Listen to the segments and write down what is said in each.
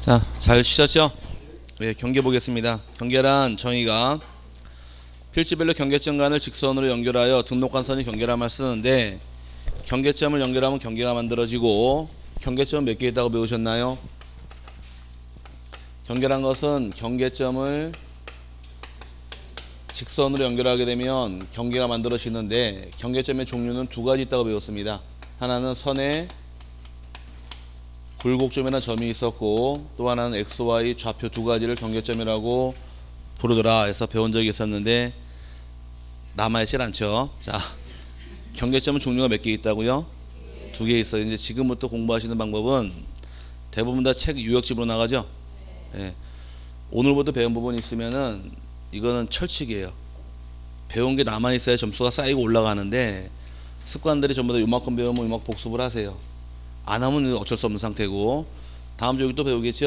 자, 잘 쉬셨죠? 네, 경계 보겠습니다. 경계란 정의가 필지별로 경계점간을 직선으로 연결하여 등록한 선이 경계란말 쓰는데, 경계점을 연결하면 경계가 만들어지고, 경계점은 몇 개 있다고 배우셨나요? 경계란 것은 경계점을 직선으로 연결하게 되면 경계가 만들어지는데, 경계점의 종류는 두 가지 있다고 배웠습니다. 하나는 선의 굴곡점이라는 점이 있었고, 또 하나는 XY 좌표 두 가지를 경계점이라고 부르더라 해서 배운 적이 있었는데 남아있질 않죠. 자, 경계점은 종류가 몇 개 있다고요? 두 개 있어요. 이제 지금부터 공부하시는 방법은 대부분 다 책 유역집으로 나가죠. 예. 오늘부터 배운 부분이 있으면은 이거는 철칙이에요. 배운 게 남아있어야 점수가 쌓이고 올라가는데, 습관들이 전부 다 요만큼 배우면 요만큼 복습을 하세요. 안 하면 어쩔 수 없는 상태고, 다음 주 여기 또 배우겠죠?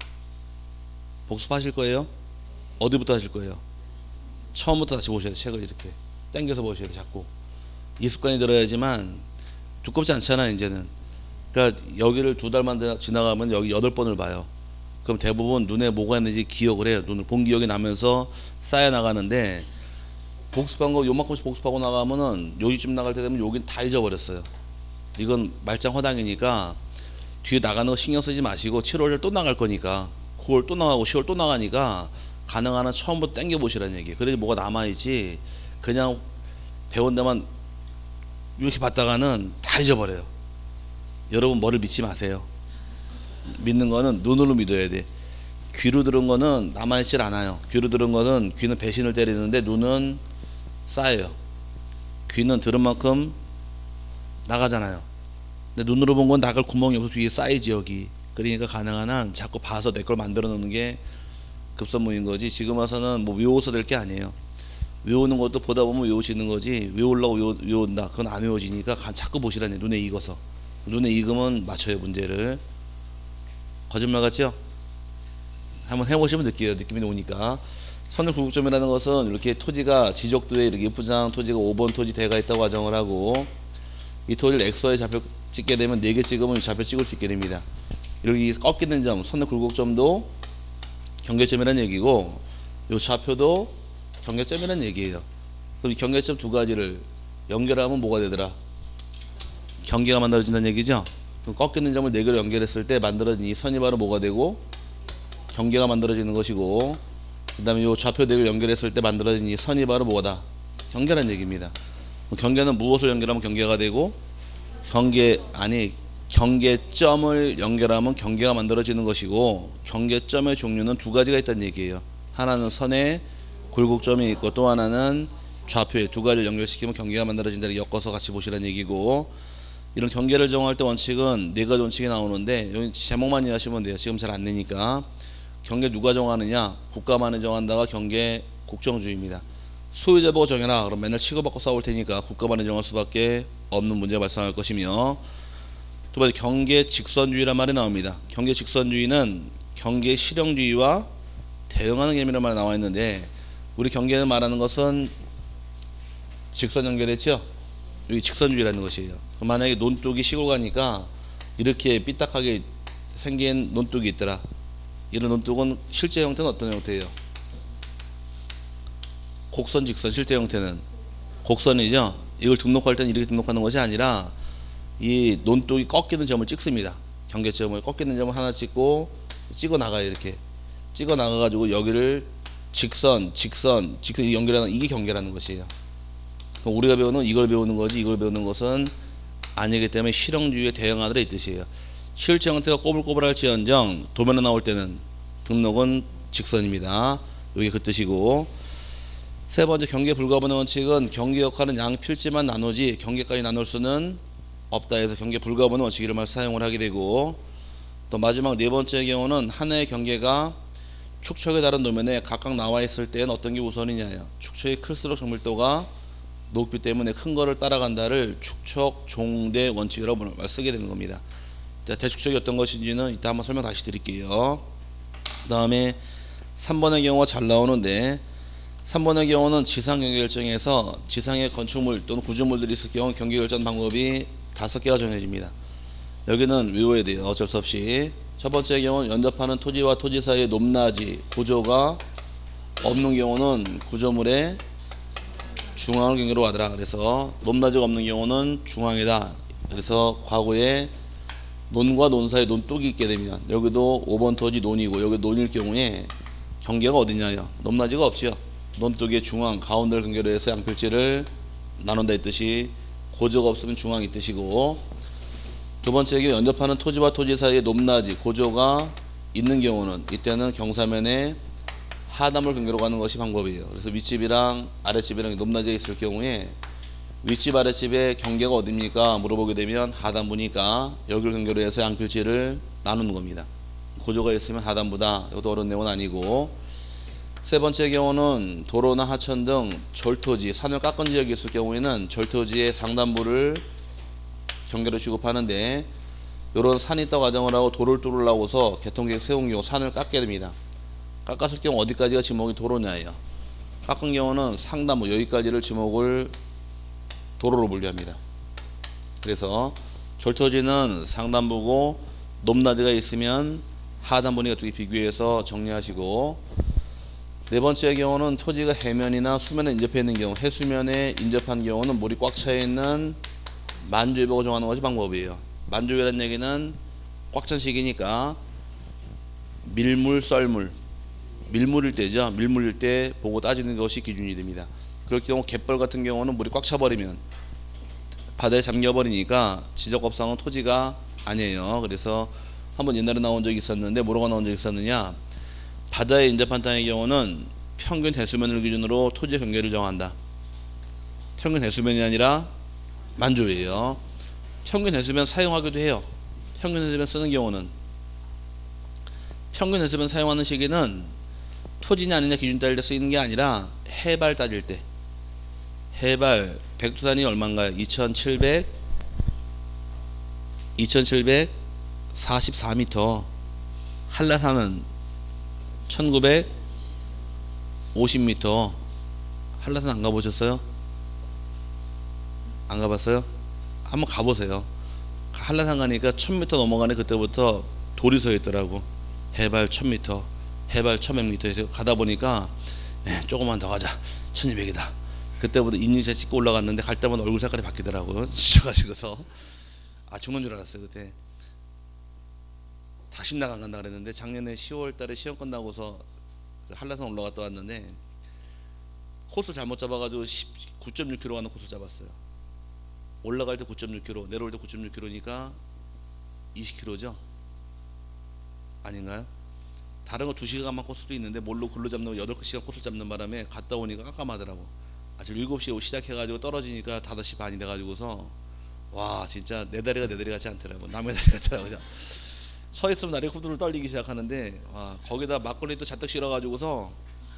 복습하실 거예요? 어디부터 하실 거예요? 처음부터 다시 보셔야 돼요. 책을 이렇게 당겨서 보셔야 돼요. 자꾸 이 습관이 들어야지만. 두껍지 않잖아 이제는. 그러니까 여기를 두 달만 지나가면 여기 8번을 봐요. 그럼 대부분 눈에 뭐가 있는지 기억을 해요. 눈을 본 기억이 나면서 쌓여 나가는데, 복습한 거 요만큼씩 복습하고 나가면은 여기쯤 나갈 때 되면 여긴 다 잊어버렸어요. 이건 말짱허당이니까 뒤에 나가는 거 신경 쓰지 마시고, 7월에 또 나갈 거니까 9월 또 나가고 10월 또 나가니까 가능한 한 처음부터 당겨 보시라는 얘기예요. 그래야지 뭐가 남아있지, 그냥 배운 데만 이렇게 봤다가는 다 잊어버려요. 여러분 뭐를 믿지 마세요. 믿는 거는 눈으로 믿어야 돼. 귀로 들은 거는 남아있질 않아요. 귀로 들은 거는, 귀는 배신을 때리는데 눈은 쌓여요. 귀는 들은 만큼 나가잖아요. 근데 눈으로 본 건 나갈 구멍이 없어서 뒤에 쌓이지 여기. 그러니까 가능한 한 자꾸 봐서 내 걸 만들어 놓는 게 급선무인 거지. 지금 와서는 뭐 외워서 될 게 아니에요. 외우는 것도 보다 보면 외우시는 거지, 외우려고 외운다 그건 안 외워지니까 자꾸 보시라니. 눈에 익어서. 눈에 익으면 맞춰요 문제를. 거짓말 같죠? 한번 해보시면 느껴요. 느낌이 오니까. 선의 굴곡점이라는 것은 이렇게 토지가 지적도에 이렇게 F장 토지가 5번 토지 대가 있다고 가정을 하고, 이 토지를 XY 좌표 찍게 되면 4개 찍으면 이 좌표 찍을 수 있게 됩니다. 이렇게 꺾이는 점, 선의 굴곡점도 경계점이라는 얘기고, 이 좌표도 경계점이라는 얘기예요. 그럼 이 경계점 두 가지를 연결하면 뭐가 되더라? 경계가 만들어진다는 얘기죠. 그럼 꺾이는 점을 4개로 연결했을 때 만들어진 이 선이 바로 뭐가 되고? 경계가 만들어지는 것이고, 그 다음에 이 좌표 4개를 연결했을 때 만들어진 이 선이 바로 뭐다? 경계라는 얘기입니다. 경계는 무엇을 연결하면 경계가 되고, 경계점을 연결하면 경계가 만들어지는 것이고, 경계점의 종류는 두 가지가 있다는 얘기예요. 하나는 선의 굴곡점이 있고, 또 하나는 좌표에 두 가지를 연결시키면 경계가 만들어진다는, 엮어서 같이 보시라는 얘기고, 이런 경계를 정할 때 원칙은 4가지 원칙이 나오는데, 여기 제목만 이해하시면 돼요. 지금 잘 안 되니까. 경계 누가 정하느냐? 국가만이 정한다가 경계 국정주의입니다. 소유자 보고 정해라. 그럼 맨날 치고받고 싸울 테니까 국가만이 정할 수밖에 없는 문제가 발생할 것이며, 두 번째 경계 직선주의란 말이 나옵니다. 경계 직선주의는 경계 실형주의와 대응하는 개념이란 말이 나와 있는데, 우리 경계는 말하는 것은 직선 연결했죠? 여기 직선주의라는 것이에요. 만약에 논둑이 시골 가니까 이렇게 삐딱하게 생긴 논둑이 있더라. 이런 논둑은 실제 형태는 어떤 형태예요? 곡선, 직선. 실제 형태는 곡선이죠. 이걸 등록할 때는 이렇게 등록하는 것이 아니라 이 논둑이 꺾이는 점을 찍습니다. 경계점을 꺾이는 점을 하나 찍고 찍어 나가요. 이렇게 찍어 나가 가지고 여기를 직선 연결하는, 이게 경계라는 것이에요. 그럼 우리가 배우는 이걸 배우는 거지, 이걸 배우는 것은 아니기 때문에 실형주의에 대응하더라 이 뜻이에요. 실제 형태가 꼬불꼬불할지언정 도면에 나올 때는 등록은 직선입니다. 이게 그 뜻이고, 세 번째 경계 불가분의 원칙은 경계 역할은 양 필지만 나누지 경계까지 나눌 수는 없다 해서 경계 불가분의 원칙 이름을 사용을 하게 되고, 또 마지막 네 번째의 경우는 하나의 경계가 축척에 다른 도면에 각각 나와 있을 때는 어떤 게 우선이냐요. 축척이 클수록 정밀도가 높기 때문에 큰 거를 따라간다를 축척 종대 원칙이라고 쓰게 되는 겁니다. 자, 대축척이 어떤 것인지는 이따 한번 설명 다시 드릴게요. 그 다음에 3번의 경우가 잘 나오는데, 3번의 경우는 지상 경계 결정에서 지상의 건축물 또는 구조물들이 있을 경우 경계 결정 방법이 5개가 정해집니다. 여기는 외워야 돼요. 어쩔 수 없이. 첫 번째 경우는 연접하는 토지와 토지 사이의 높낮이 구조가 없는 경우는 구조물의 중앙을 경계로 하더라. 그래서 높낮이가 없는 경우는 중앙이다. 그래서 과거에 논과 논 사이에 논둑이 있게 되면 여기도 5번 토지 논이고 여기 논일 경우에 경계가 어디냐요? 높낮이가 없지요. 논둑의 중앙 가운데를 경계로 해서 양필지를 나눈다 이 뜻이 고조가 없으면 중앙이 뜻이고, 두 번째 경우 연접하는 토지와 토지 사이에 높낮이 고조가 있는 경우는 이때는 경사면에 하단을 경계로 가는 것이 방법이에요. 그래서 윗집이랑 아랫집이랑 높낮이가 있을 경우에 윗집 아랫집의 경계가 어딥니까? 물어보게 되면 하단부니까 여기를 경계로 해서 양필지를 나누는 겁니다. 고조가 있으면 하단부다. 이것도 어려운 내용은 아니고, 세 번째 경우는 도로나 하천 등 절토지, 산을 깎은 지역이 있을 경우에는 절토지의 상단부를 경계로 취급하는데, 이런 산이 있다 가정을 하고 도로를 뚫으려고 해서 개통계획 세운 경우 산을 깎게 됩니다. 깎았을 경우 어디까지가 지목이 도로냐예요. 깎은 경우는 상단부 여기까지를 지목을 도로로 분류합니다. 그래서 절토지는 상단부고 높낮이가 있으면 하단부니까 두 개 비교해서 정리하시고, 네 번째 경우는 토지가 해면이나 수면에 인접해 있는 경우, 해수면에 인접한 경우는 물이 꽉 차 있는 만조에 보고 정하는 것이 방법이에요. 만조위라는 얘기는 꽉 찬 시기니까 밀물, 썰물, 밀물일 때죠. 밀물일 때 보고 따지는 것이 기준이 됩니다. 그럴 경우 갯벌 같은 경우는 물이 꽉 차버리면 바다에 잠겨버리니까 지적법상은 토지가 아니에요. 그래서 한번 옛날에 나온 적이 있었는데 뭐라고 나온 적이 있었느냐, 바다에 인접한 땅의 경우는 평균 대수면을 기준으로 토지 경계를 정한다. 평균 대수면이 아니라 만조예요. 평균 대수면 사용하기도 해요. 평균 대수면 쓰는 경우는, 평균 대수면 사용하는 시기는 토지냐 아니냐 기준 따질 때 쓰이는 게 아니라 해발 따질 때, 해발 백두산이 얼마인가요? 2744m, 한라산은 1950m. 한라산 안 가보셨어요? 안 가봤어요? 한번 가보세요. 한라산 가니까 1000m 넘어가네. 그때부터 돌이 서 있더라고. 해발 1000m, 해발 1100m에서 가다 보니까 조금만 더 가자, 1200이다. 그때부터 인증샷 찍고 올라갔는데 갈 때마다 얼굴 색깔이 바뀌더라고요. 지쳐가지고서 죽는 줄 알았어요. 그때 다시 나간 간다 그랬는데, 작년에 10월 달에 시험 끝나고서 한라산 올라갔다 왔는데 코스 잘못 잡아가지고 9.6km 가는 코스 잡았어요. 올라갈 때 9.6km, 내려올 때 9.6km니까 20km죠? 아닌가요? 다른 거 2시간만 코스도 있는데 뭘로 글로 잡는 거 8시간 코스 잡는 바람에 갔다 오니까 깜깜하더라고. 아침 7시에 시작해가지고 떨어지니까 5시 반이 돼가지고서 와, 진짜 내 다리가 내 다리 같지 않더라고. 남의 다리 같더라고요. 서 있으면 다리 후두를 떨리기 시작하는데, 거기다 막걸리 또 잔뜩 실어가지고서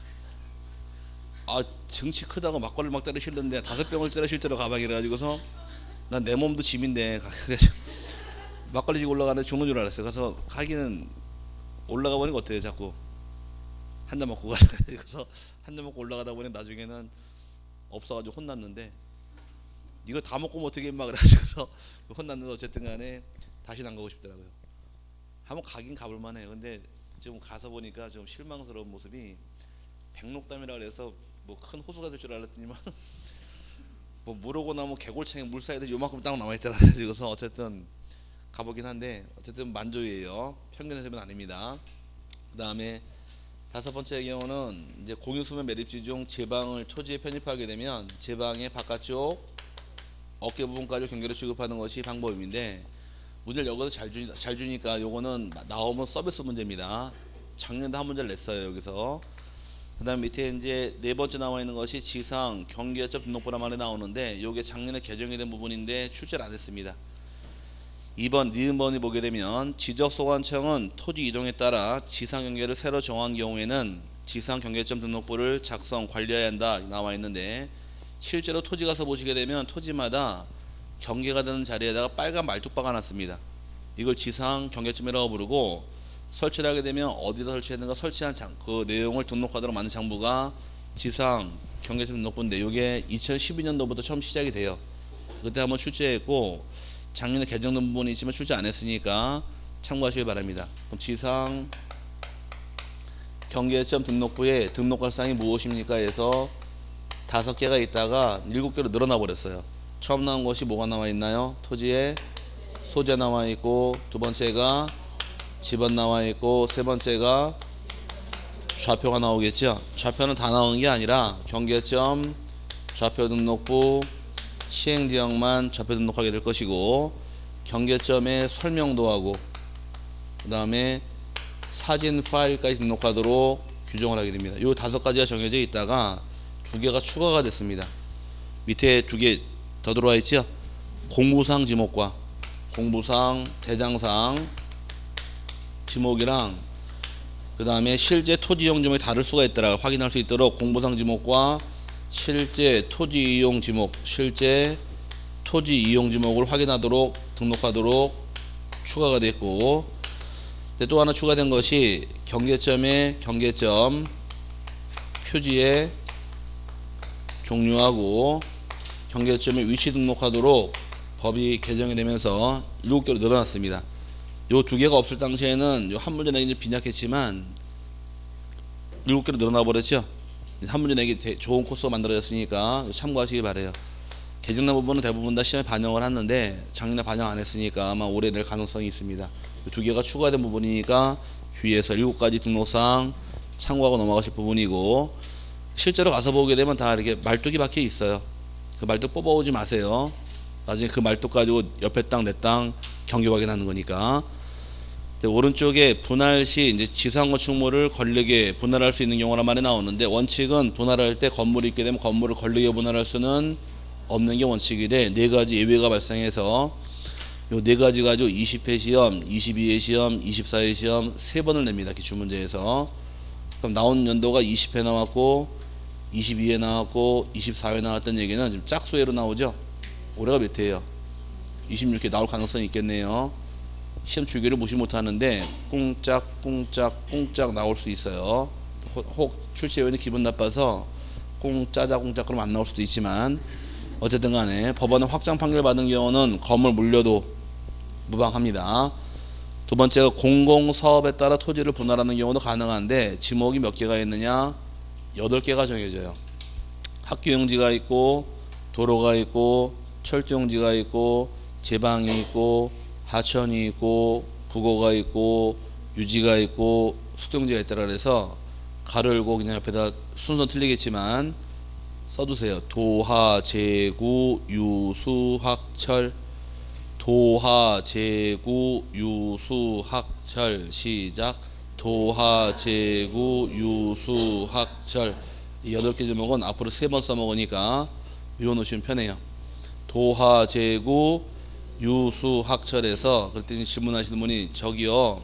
등치 크다고 막걸리 막 때려 실는데 5병을 때려 실대로 가방이 이래가지고서 난 내 몸도 짐인데 막걸리 지고 올라가는데 죽는 줄 알았어요. 가서 가기는 올라가 보니까 어때요? 자꾸 한 잔 먹고 가자. 그래서 한 잔 먹고 올라가다 보니 나중에는 없어가지고 혼났는데, 이거 다 먹고 뭐 어떻게 임마 그래가지고서 혼났는데 어쨌든 간에 다시는 안 가고 싶더라고요. 한번 가긴 가볼 만해요. 근데 지금 가서 보니까 좀 실망스러운 모습이, 백록담이라 그래서 뭐 큰 호수가 될 줄 알았더니만 뭐 물오고 나면 개골창에 물 사이에 요만큼 딱 남아있더라. 그래서 어쨌든 가보긴 한데, 어쨌든 만조예요. 평균의 세면 아닙니다. 그 다음에 다섯 번째 경우는 이제 공유수면 매립지 중 제방을 토지에 편입하게 되면 제방의 바깥쪽 어깨 부분까지 경계로 취급하는 것이 방법인데, 문제를 여기서 잘 주니까 요거는 나오면 서비스 문제입니다. 작년에 한 문제를 냈어요, 여기서. 그 다음 밑에 이제 네 번째 나와 있는 것이 지상 경계점 등록부란 말이 나오는데, 요게 작년에 개정이 된 부분인데 출제를 안 했습니다. 2번, 니은 번이 보게 되면 지적소관청은 토지 이동에 따라 지상 경계를 새로 정한 경우에는 지상 경계점 등록부를 작성 관리해야 한다 나와 있는데, 실제로 토지 가서 보시게 되면 토지마다 경계가 되는 자리에다가 빨간 말뚝박아 놨습니다. 이걸 지상 경계점이라고 부르고, 설치를 하게 되면 어디다 설치했는가 설치한 그 내용을 등록하도록 만든 장부가 지상 경계점 등록부인데, 이게 2012년도부터 처음 시작이 돼요. 그때 한번 출제했고, 작년에 개정된 부분이 있지만 출제 안 했으니까 참고하시기 바랍니다. 그럼 지상 경계점 등록부에 등록할 사항이 무엇입니까 해서 5개가 있다가 7개로 늘어나 버렸어요. 처음 나온 것이 뭐가 나와 있나요? 토지에 소재 나와 있고, 두 번째가 지번 나와 있고, 세 번째가 좌표가 나오겠죠. 좌표는 다 나오는 게 아니라 경계점 좌표 등록부 시행지역만 좌표 등록하게 될 것이고, 경계점의 설명도 하고 그 다음에 사진 파일까지 등록하도록 규정을 하게 됩니다. 이 5가지가 정해져 있다가 2개가 추가가 됐습니다. 밑에 2개 더 들어와 있죠. 공부상 지목과 공부상 대장상 지목이랑 그 다음에 실제 토지 이용 지목이 다를 수가 있더라 확인할 수 있도록 공부상 지목과 실제 토지 이용 지목, 실제 토지 이용 지목을 확인하도록 등록하도록 추가가 됐고, 또 하나 추가된 것이 경계점의 경계점 표지의 종류하고 경계점의 위치 등록하도록 법이 개정이 되면서 7개로 늘어났습니다. 요 2개가 없을 당시에는 요 한 문제 내기 빈약했지만 7개로 늘어나 버렸죠. 한 문제 내기 좋은 코스가 만들어졌으니까 참고하시기 바래요. 개정된 부분은 대부분 다 시험에 반영을 했는데 작년에 반영 안 했으니까 아마 올해 낼 가능성이 있습니다. 2개가 추가된 부분이니까 주의해서 7가지 등록사항 참고하고 넘어가실 부분이고, 실제로 가서 보게 되면 다 이렇게 말뚝이 박혀 있어요. 그 말뚝 뽑아오지 마세요. 나중에 그 말뚝 가지고 옆에 땅 내 땅 경계 확인하는 거니까. 오른쪽에 분할 시 이제 지상 건축물을 걸리게 분할할 수 있는 경우란 말이 나오는데, 원칙은 분할할 때 건물이 있게 되면 건물을 걸리게 분할할 수는 없는 게 원칙이 돼 4가지 예외가 발생해서 요 4가지 가지고 20회 시험, 22회 시험, 24회 시험 3번을 냅니다. 기출문제에서. 그럼 나온 연도가 20회 나왔고 22회 나왔고 24회 나왔던 얘기는 지금 짝수회로 나오죠. 올해가 몇 회예요? 26회 나올 가능성이 있겠네요. 시험 주기를 무시 못하는데 꽁짝 나올 수 있어요. 혹 출시위원이 기분 나빠서 꽁짜자 그러면 안 나올 수도 있지만, 어쨌든 간에 법원은 확정 판결 받은 경우는 건물 물려도 무방합니다. 두 번째가 공공사업에 따라 토지를 분할하는 경우도 가능한데 지목이 몇 개가 있느냐? 8개가 정해져요. 학교용지가 있고 도로가 있고 철도용지가 있고 제방이 있고 하천이 있고 부고가 있고 유지가 있고 수도용지가 있다라 그래서 가로 열고 그냥 옆에다 순서 틀리겠지만 써두세요. 도하, 제구, 유수, 학철. 도하, 제구, 유수, 학철. 시작. 도하, 제구, 유수, 학철. 이 8개 제목은 앞으로 3번 써먹으니까 외워놓으시면 편해요. 도하, 제구, 유수, 학철에서 그랬더니 질문하시는 분이 저기요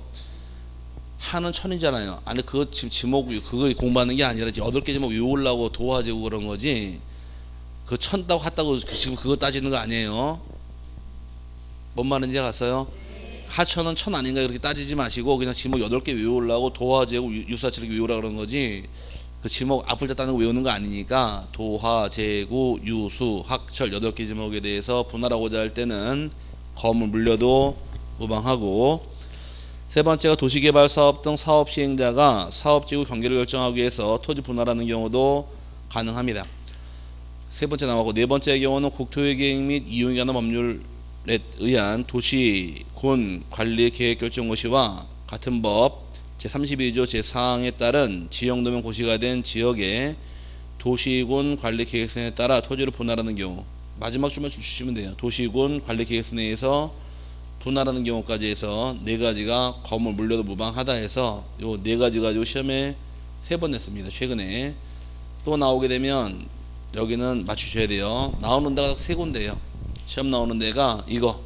하는 천이잖아요. 아니 그거 지금 지목 그거 공부하는 게 아니라 8개 제목 외우려고 도와주고 그런 거지. 그 천다고 했다고 지금 그거 따지는 거 아니에요. 뭔 말인지 갔어요? 하천은 천 아닌가 그렇게 따지지 마시고 그냥 지목 8개 외우려고 도화제고 유사철 이렇게 외우라 그런 거지. 그 지목 앞을 따는 거 외우는 거 아니니까 도화, 제구, 유수, 학철 8개 제목에 대해서 분할하고자 할 때는 건물 물려도 무방하고, 세 번째가 도시개발사업 등 사업 시행자가 사업지구 경계를 결정하기 위해서 토지 분할하는 경우도 가능합니다. 세 번째 나왔고, 네 번째의 경우는 국토계획 및 이용에 관한 법률에 의한 도시군 관리 계획 결정고시와 같은 법 제32조 제4항에 따른 지역도면 고시가 된 지역의 도시군 관리 계획서에 따라 토지를 분할하는 경우, 마지막 줄만 주시면 돼요. 도시군 관리 계획서 내에서 분할하는 경우까지 해서 4가지가 건물 물려도 무방하다 해서 요 4가지 가지고 시험에 3번 냈습니다. 최근에. 또 나오게 되면 여기는 맞추셔야 돼요. 나오는 데가 3군데예요. 시험 나오는 데가 이거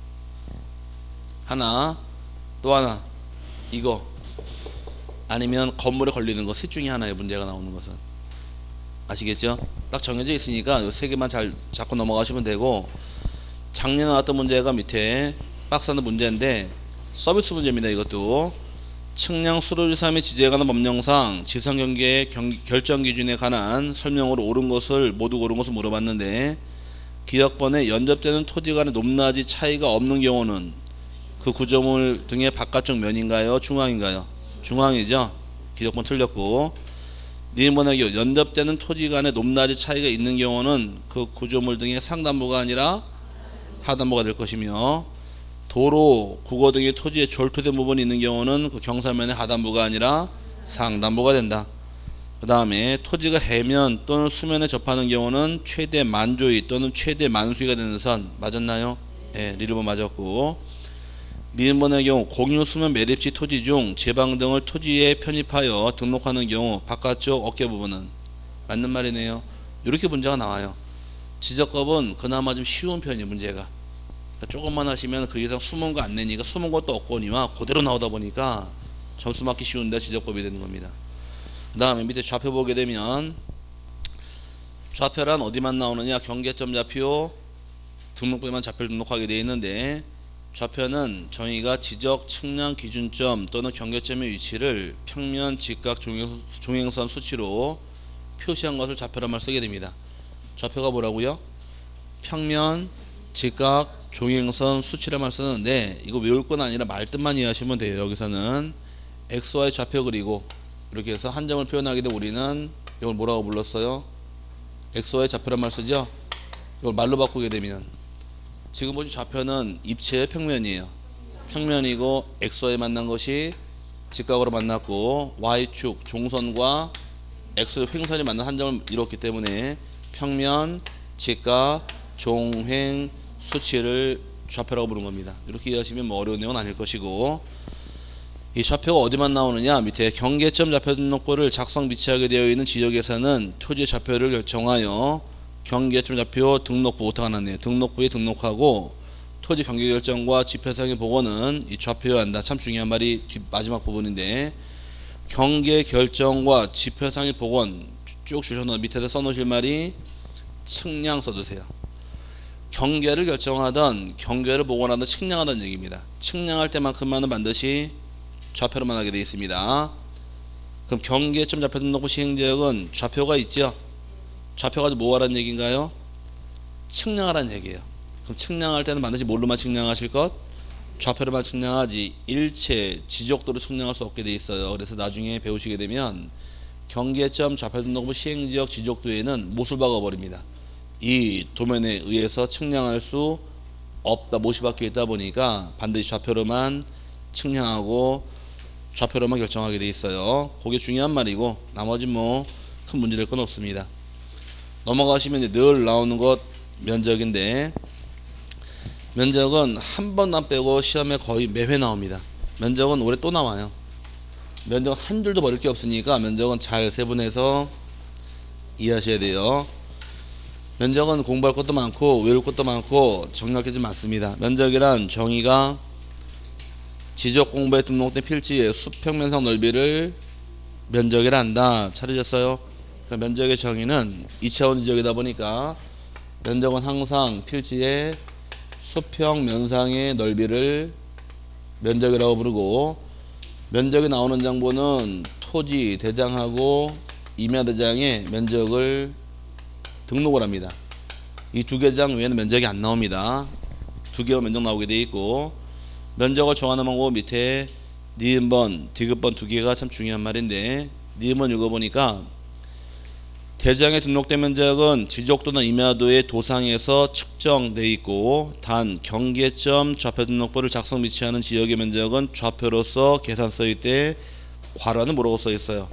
하나, 또 하나 이거, 아니면 건물에 걸리는 거 셋 중에 하나의 문제가 나오는 것은. 아시겠죠? 딱 정해져 있으니까 요 3개만 잘 잡고 넘어가시면 되고, 작년에 나왔던 문제가 밑에 박스 하나 문제인데 서비스 문제입니다. 이것도 측량 수로지사 및 지제에 관한 법령상 지상경계의 결정 기준에 관한 설명으로 옳은 것을 모두 옳은 것을 물어봤는데, 기역번에 연접되는 토지 간의 높낮이 차이가 없는 경우는 그 그 구조물 등의 바깥쪽 면인가요? 중앙인가요? 중앙이죠. 기적번 틀렸고. 니은번의 경우 연접되는 토지 간의 높낮이 차이가 있는 경우는 그 구조물 등의 상단부가 아니라 하단부가 될 것이며, 도로, 국어 등의 토지에 졸토된 부분이 있는 경우는 그 경사면의 하단부가 아니라 상단부가 된다. 그 다음에 토지가 해면 또는 수면에 접하는 경우는 최대 만조위 또는 최대 만수위가 되는 선. 맞았나요? 예, 리르번 맞았고. 미음번의 경우 공유 수면 매립지 토지 중 제방 등을 토지에 편입하여 등록하는 경우 바깥쪽 어깨 부분은 맞는 말이네요. 이렇게 문제가 나와요. 지적법은 그나마 좀 쉬운 편이에요. 문제가 그러니까 조금만 하시면 그 이상 숨은 거 안 내니까 숨은 것도 없거니와 그대로 나오다 보니까 점수 맞기 쉬운데 지적법이 되는 겁니다. 그 다음에 밑에 좌표 보게 되면 좌표란 어디만 나오느냐, 경계점 좌표, 등록부에만 좌표를 등록하게 되어 있는데, 좌표는 정의가 지적 측량 기준점 또는 경계점의 위치를 평면, 직각, 종횡선 수치로 표시한 것을 좌표란 말 쓰게 됩니다. 좌표가 뭐라고요? 평면, 직각, 종횡선 수치란 말 쓰는데, 이거 외울 건 아니라 말뜻만 이해하시면 돼요. 여기서는 XY 좌표 그리고 이렇게 해서 한 점을 표현하게 되면 우리는 이걸 뭐라고 불렀어요? XY 좌표란 말 쓰죠? 이걸 말로 바꾸게 되면 지금 보신 좌표는 입체의 평면이에요. 평면이고 XY 만난 것이 직각으로 만났고 Y축 종선과 X 횡선이 만난 한 점을 이뤘기 때문에 평면, 직각, 종횡, 수치를 좌표라고 부른 겁니다. 이렇게 이해하시면 뭐 어려운 내용은 아닐 것이고, 이 좌표가 어디만 나오느냐, 밑에 경계점 좌표 등록부를 작성 미치하게 되어 있는 지역에서는 토지의 좌표를 결정하여 경계점 좌표 등록부 오타가 났네요. 등록부에 등록하고 토지 경계 결정과 지표상의 복원은 이 좌표여야 한다. 참 중요한 말이 마지막 부분인데, 경계 결정과 지표상의 복원 쭉 주셔놓은 밑에다 써놓으실 말이 측량 써두세요. 경계를 결정하던 경계를 복원하던 측량하던 얘기입니다. 측량할 때만큼만은 반드시 좌표로만 하게 되어 있습니다. 그럼 경계점 좌표 등록부 시행지역은 좌표가 있죠. 좌표가 뭐 하라는 얘기인가요? 측량하라는 얘기예요. 그럼 측량할 때는 반드시 뭘로만 측량하실 것? 좌표로만 측량하지 일체 지적도로 측량할 수 없게 되어 있어요. 그래서 나중에 배우시게 되면 경계점 좌표 등록부 시행지역 지적도에는 못을 박아버립니다. 이 도면에 의해서 측량할 수 없다, 못이 박혀 있다 보니까 반드시 좌표로만 측량하고 좌표로만 결정하게 돼 있어요. 그게 중요한 말이고 나머지 뭐 큰 문제 될 건 없습니다. 넘어가시면 이제 늘 나오는 것 면적인데, 면적은 한 번 안 빼고 시험에 거의 매회 나옵니다. 면적은 올해 또 나와요. 면적 한 줄도 버릴 게 없으니까 면적은 잘 세분해서 이해하셔야 돼요. 면적은 공부할 것도 많고 외울 것도 많고 정리할 게 좀 많습니다. 면적이란 정의가 지적 공부에 등록된 필지의 수평면상 넓이를 면적이라 한다. 찾으셨어요? 그러니까 면적의 정의는 2차원 지적이다 보니까 면적은 항상 필지의 수평면상의 넓이를 면적이라고 부르고, 면적이 나오는 장부는 토지 대장하고 임야 대장의 면적을 등록을 합니다. 이 두 개 장 외에는 면적이 안 나옵니다. 두 개만 면적 나오게 되어 있고, 면적을 정하는 방법 밑에 니은번, 디귿번 두 개가 참 중요한 말인데, 니은번 읽어보니까 대장에 등록된 면적은 지적도나 임야도의 도상에서 측정되어 있고, 단 경계점 좌표 등록부를 작성 미치하는 지역의 면적은 좌표로서 계산서일 때 괄호는 뭐라고 써 있어요?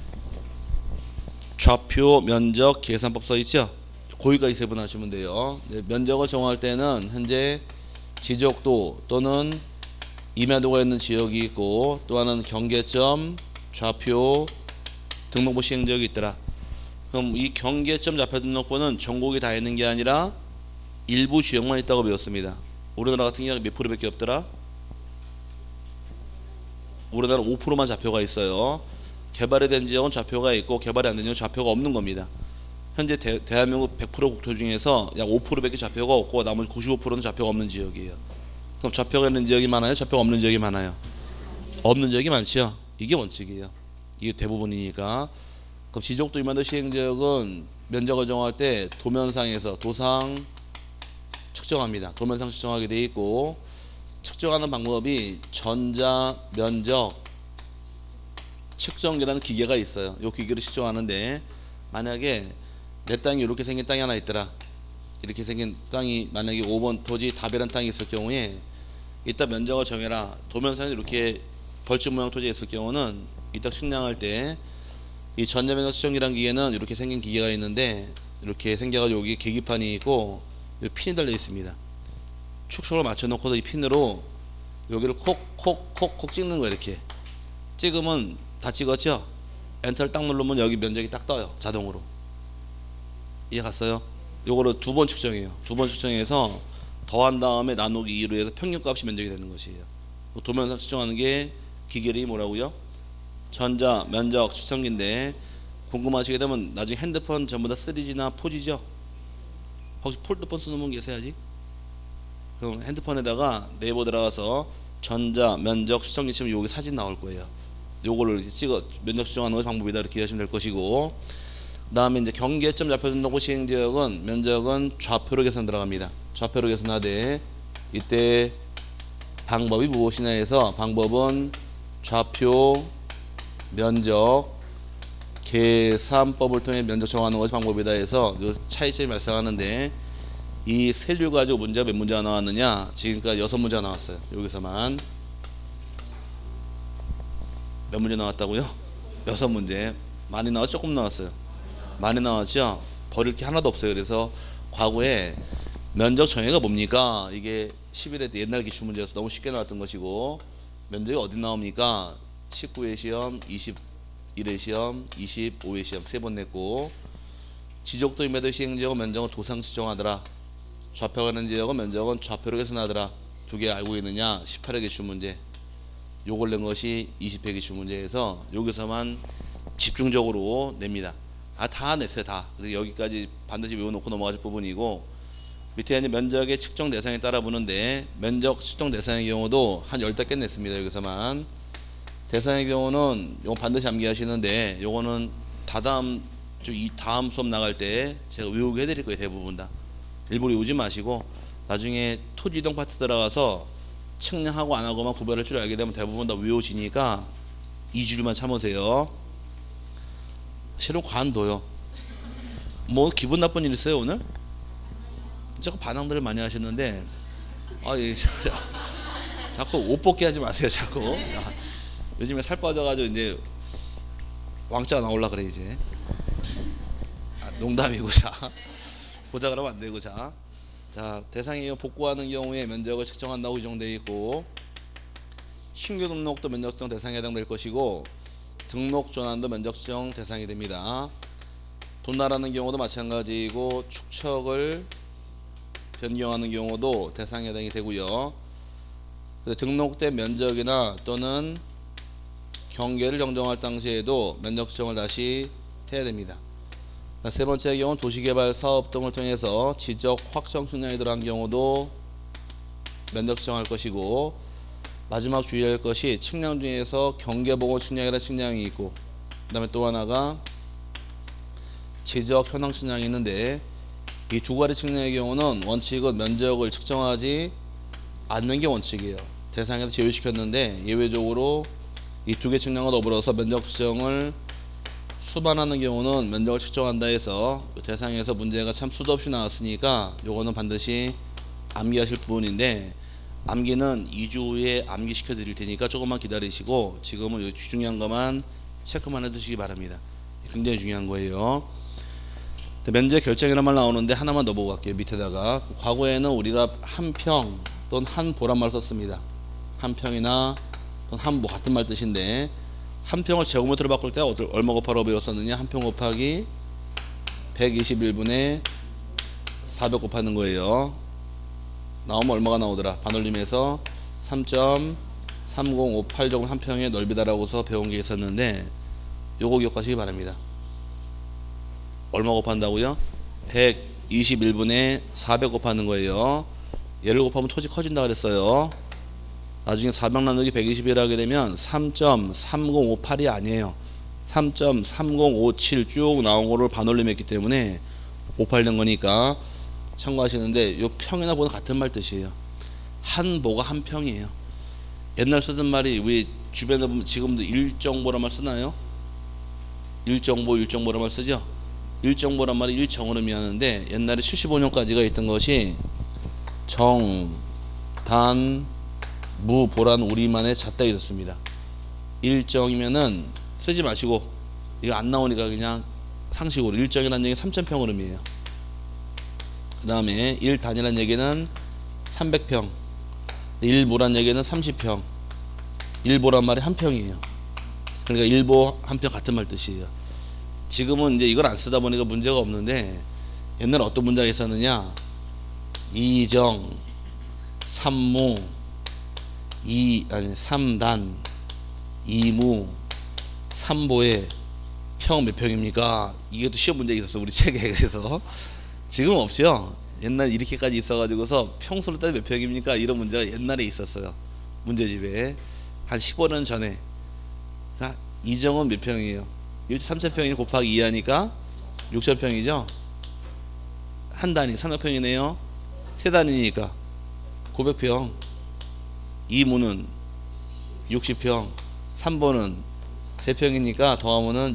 좌표 면적 계산법 써 있죠? 거기까지 세분하시면 돼요. 면적을 정할 때는 현재 지적도 또는 임야도가 있는 지역이 있고, 또 하나는 경계점 좌표 등록부 시행지역이 있더라. 그럼 이 경계점 좌표 등록부는 전국이 다 있는 게 아니라 일부 지역만 있다고 배웠습니다. 우리나라 같은 경우는 몇 프로밖에 없더라? 우리나라는 5%만 좌표가 있어요. 개발이 된 지역은 좌표가 있고 개발이 안 된 지역은 좌표가 없는 겁니다. 현재 대한민국 100% 국토 중에서 약 5%밖에 좌표가 없고 나머지 95%는 좌표가 없는 지역이에요. 그럼 좌표가 있는 지역이 많아요? 좌표가 없는 지역이 많아요? 없는 지역이 많죠. 이게 원칙이에요. 이게 대부분이니까. 그럼 지적도 임야도 시행지역은 면적을 정할 때 도면상에서 도상 측정합니다. 도면상 측정하게 돼 있고, 측정하는 방법이 전자 면적 측정기라는 기계가 있어요. 이 기계를 측정하는데, 만약에 내 땅이 이렇게 생긴 땅이 하나 있더라. 이렇게 생긴 땅이 만약에 5번 토지 답이라는 땅이 있을 경우에, 이따 면적을 정해라. 도면상에 이렇게 벌집 모양 토지가 있을 경우는 이따 측량할 때 이 전자면적 측정기라는 기계는 이렇게 생긴 기계가 있는데, 이렇게 생겨가지고 여기 계기판이 있고 여기 핀이 달려 있습니다. 축척을 맞춰놓고서 이 핀으로 여기를 콕 찍는 거예요. 이렇게 찍으면 다 찍었죠? 엔터를 딱 누르면 여기 면적이 딱 떠요. 자동으로. 이해 갔어요? 요거를 두 번 측정해요. 두 번 측정해서 더한 다음에 나누기 2로 해서 평균값이 면적이 되는 것이에요. 도면상 측정하는 게 기계 이름이 뭐라고요? 전자 면적 측정기인데, 궁금하시게 되면 나중에 핸드폰 전부 다 3G나 4G죠? 혹시 폴드폰 쓰는 분 계세야지? 그럼 핸드폰에다가 네이버 들어가서 전자 면적 측정기 치면 여기 사진 나올 거예요. 요거를 이렇게 찍어 면적 측정하는 방법이다 이렇게 하시면 될 것이고, 그 다음에 이제 경계점 잡혀준 도구 시행지역은 면적은 좌표로 계산 들어갑니다. 좌표로 계산하되, 이때 방법이 무엇이냐 해서, 방법은 좌표 면적 계산법을 통해 면적 정하는 것이 방법이다 해서 그 차이점이 발생하는데, 이 세 줄 가지고 문제가 몇 문제가 나왔느냐? 지금까지 6문제가 나왔어요. 여기서만 몇 문제 나왔다고요? 6문제. 많이 나왔죠? 조금 나왔어요? 많이 나왔죠? 버릴 게 하나도 없어요. 그래서 과거에 면적 정의가 뭡니까? 이게 11회 때 옛날 기출문제여서 너무 쉽게 나왔던 것이고, 면적이 어디 나옵니까? 19회 시험, 21회 시험, 25회 시험 3번 냈고, 지적도인 매도 시행지역은 면적은 도상 측정하더라. 좌표 가는 지역은 면적은 좌표로 계산하더라. 두 개 알고 있느냐? 18회 기출문제. 요걸 낸 것이 20회 기출문제에서 여기서만 집중적으로 냅니다. 다 냈어요. 다. 그래서 여기까지 반드시 외워놓고 넘어가실 부분이고, 밑에 이제 면적의 측정 대상에 따라 보는데, 면적 측정 대상의 경우도 한 15개 냈습니다. 여기서만. 대상의 경우는 이거 반드시 암기하시는데, 요거는 다음 수업 나갈 때 제가 외우게 해드릴 거예요. 대부분 다. 일부러 외우지 마시고, 나중에 토지 이동 파트 들어가서 측량하고 안 하고만 구별할 줄 알게 되면 대부분 다 외워지니까 2주만 참으세요. 실은 관둬요. 뭐 기분 나쁜 일 있어요 오늘? 자꾸 반항들을 많이 하시는데, 예, 자꾸 옷 벗게 하지 마세요. 자꾸. 요즘에 살 빠져가지고 이제 왕자가 나올라 그래 이제. 농담이고. 자, 보자 그러면 안 되고. 자, 대상이 복구하는 경우에 면적을 측정한다고 규정되어 있고, 신규 등록도 면적 측정 대상에 해당될 것이고, 등록 전환도 면적 측정 대상이 됩니다. 분할하는 경우도 마찬가지이고, 축척을 변경하는 경우도 대상에 해당이 되고요. 등록된 면적이나 또는 경계를 정정할 당시에도 면적 측정을 다시 해야 됩니다. 세 번째 경우는 도시개발 사업 등을 통해서 지적 확정 측량이 들어간 경우도 면적 측정할 것이고, 마지막 주의할 것이 측량 중에서 경계보고 측량이라는 측량이 있고, 그 다음에 또 하나가 지적 현황 측량이 있는데, 이 두 가지 측량의 경우는 원칙은 면적을 측정하지 않는 게 원칙이에요. 대상에서 제외시켰는데, 예외적으로 이 두 개 측량과 더불어서 면적 측정을 수반하는 경우는 면적을 측정한다 해서 대상에서 문제가 참 수도 없이 나왔으니까 요거는 반드시 암기하실 부분인데, 암기는 2주 후에 암기시켜 드릴 테니까 조금만 기다리시고, 지금은 중요한 것만 체크만 해 두시기 바랍니다. 굉장히 중요한 거예요. 면적 결정이라는 말 나오는데 하나만 더 보고 갈게요. 밑에다가 과거에는 우리가 한 평 또는 한 보란 말 썼습니다. 한 평이나 또는 한 뭐 같은 말 뜻인데, 한 평을 제곱미터로 바꿀 때 얼마 곱하라고 배웠었느냐? 한 평 곱하기 121분의 400 곱하는 거예요. 나오면 얼마가 나오더라? 반올림에서 3.3058 정도 한 평의 넓이다라고서 배운 게 있었는데, 요거 기억하시기 바랍니다. 얼마 곱한다고요? 121분의 400 곱하는 거예요. 얘를 곱하면 토지 커진다 그랬어요. 나중에 400 나누기 121 하게 되면 3.3058이 아니에요. 3.3057 쭉 나온 거를 반올림했기 때문에 58 된 거니까 참고하시는데, 요 평이나 보다 같은 말 뜻이에요. 한 보가 한 평이에요. 옛날 쓰던 말이 우리 주변에 보면 지금도 일정보란 말 쓰나요? 일정보란 말 쓰죠? 일정보란 말이 일정을 의미하는데 옛날에 75년까지가 있던 것이 정, 단, 무, 보란 우리만의 잣대가 있었습니다. 일정이면은 쓰지 마시고 이거 안 나오니까 그냥 상식으로 일정이라는 얘기는 3,000평을 의미해요. 그 다음에 일단이라는 얘기는 300평, 일보란 얘기는 30평. 일보란 말이 한 평이에요. 그러니까 일보 한 평 같은 말 뜻이에요. 지금은 이제 이걸 안 쓰다 보니까 문제가 없는데 옛날에 어떤 문제가 있었느냐? 이정, 삼무, 삼단, 이무, 삼보의 평 몇 평입니까? 이게 또 시험 문제가 있었어 우리 책에. 그래서 지금 없죠. 옛날 이렇게까지 있어가지고서 평수를 따져 몇 평입니까? 이런 문제가 옛날에 있었어요. 문제집에 한 15년 전에. 자, 이정은 몇 평이에요? 3,000평이 곱하기 2 하니까 6,000평이죠. 한 단위 300평이네요. 세 단위니까 900평. 이무는 60평. 3번은 3평이니까 더하면은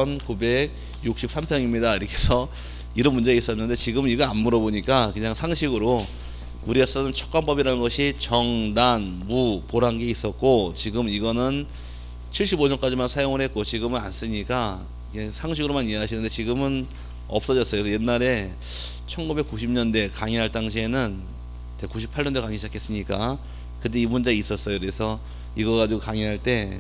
6,963평입니다. 이렇게 해서 이런 문제가 있었는데 지금은 이거 안 물어보니까 그냥 상식으로 우리가 쓰는 촉감법이라는 것이 정단, 무, 보란 게 있었고 지금 이거는 75년까지만 사용을 했고 지금은 안 쓰니까 상식으로만 이해하시는데 지금은 없어졌어요. 그래서 옛날에 1990년대 강의할 당시에는 98년대 강의 시작했으니까 그때 이 문제가 있었어요. 그래서 이거 가지고 강의할 때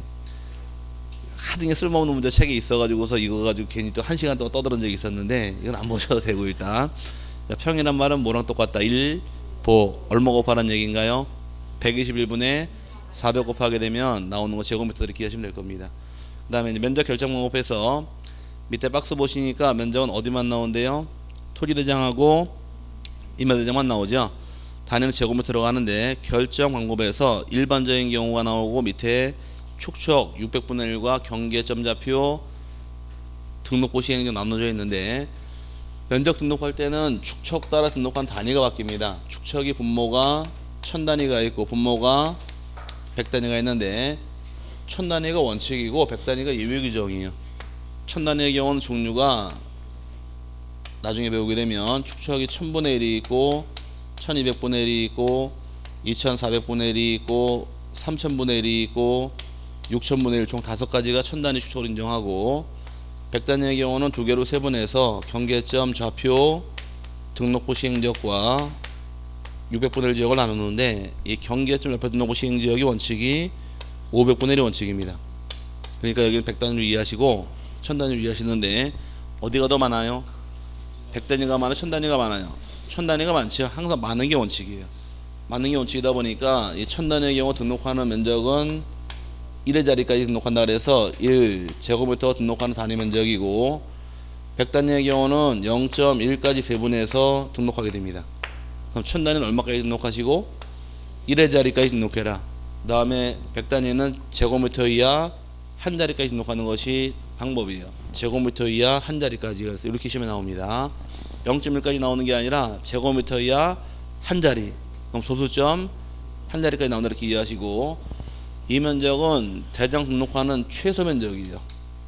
하등에 쓸모없는 문제 책에 있어가지고서 이거 가지고 괜히 또 1시간 동안 떠드는 적이 있었는데 이건 안 보셔도 되고 일단 평이란 말은 뭐랑 똑같다. 1, 보 얼마 곱하라는 얘기인가요? 121분의 400 곱하게 되면 나오는 거 제곱미터로 이렇게 하시면 될 겁니다. 그 다음에 면적 결정 방법에서 밑에 박스 보시니까 면적은 어디만 나온대요? 토지대장하고 임야대장만 나오죠. 단위는 제곱미터로 가는데 결정 방법에서 일반적인 경우가 나오고 밑에 축척 600분의 1과 경계점 좌표 등록부 시행령 나눠져 있는데 면적 등록할 때는 축척 따라 등록한 단위가 바뀝니다. 축척이 분모가 1000단위가 있고 분모가 100단위가 있는데 1000단위가 원칙이고 100단위가 예외 규정이에요. 1000단위의 경우는 종류가 나중에 배우게 되면 축척이 1000분의 1이 있고 1200분의 1이 있고 2400분의 1이 있고 3000분의 1이 있고 6000분의 1 총 5가지가 1000단위 축척을 인정하고 100단위의 경우는 두 개로 세분해서 경계점 좌표 등록부 시행지역과 600분의 1 지역을 나누는데 이 경계점 좌표 등록부 시행지역이 원칙이 500분의 1이 원칙입니다. 그러니까 여기는 100단위로 이해하시고 1000단위로 이해하시는데 어디가 더 많아요? 100단위가 많아요? 1000단위가 많아요? 1000단위가 많죠. 항상 많은 게 원칙이에요. 많은 게 원칙이다 보니까 이 1000단위의 경우 등록하는 면적은 1의 자리까지 등록한다 그래서 1제곱미터 등록하는 단위 면적이고 100단위의 경우는 0.1까지 세분해서 등록하게 됩니다. 그럼 1000단위는 얼마까지 등록하시고 1의 자리까지 등록해라. 그 다음에 100단위는 제곱미터 이하 한 자리까지 등록하는 것이 방법이에요. 제곱미터 이하 한 자리까지. 그래서 이렇게 시험에 나옵니다. 0.1까지 나오는 게 아니라 제곱미터 이하 한 자리. 그럼 소수점 한 자리까지 나온다 이렇게 이해하시고 이 면적은 대장 등록하는 최소 면적이에요.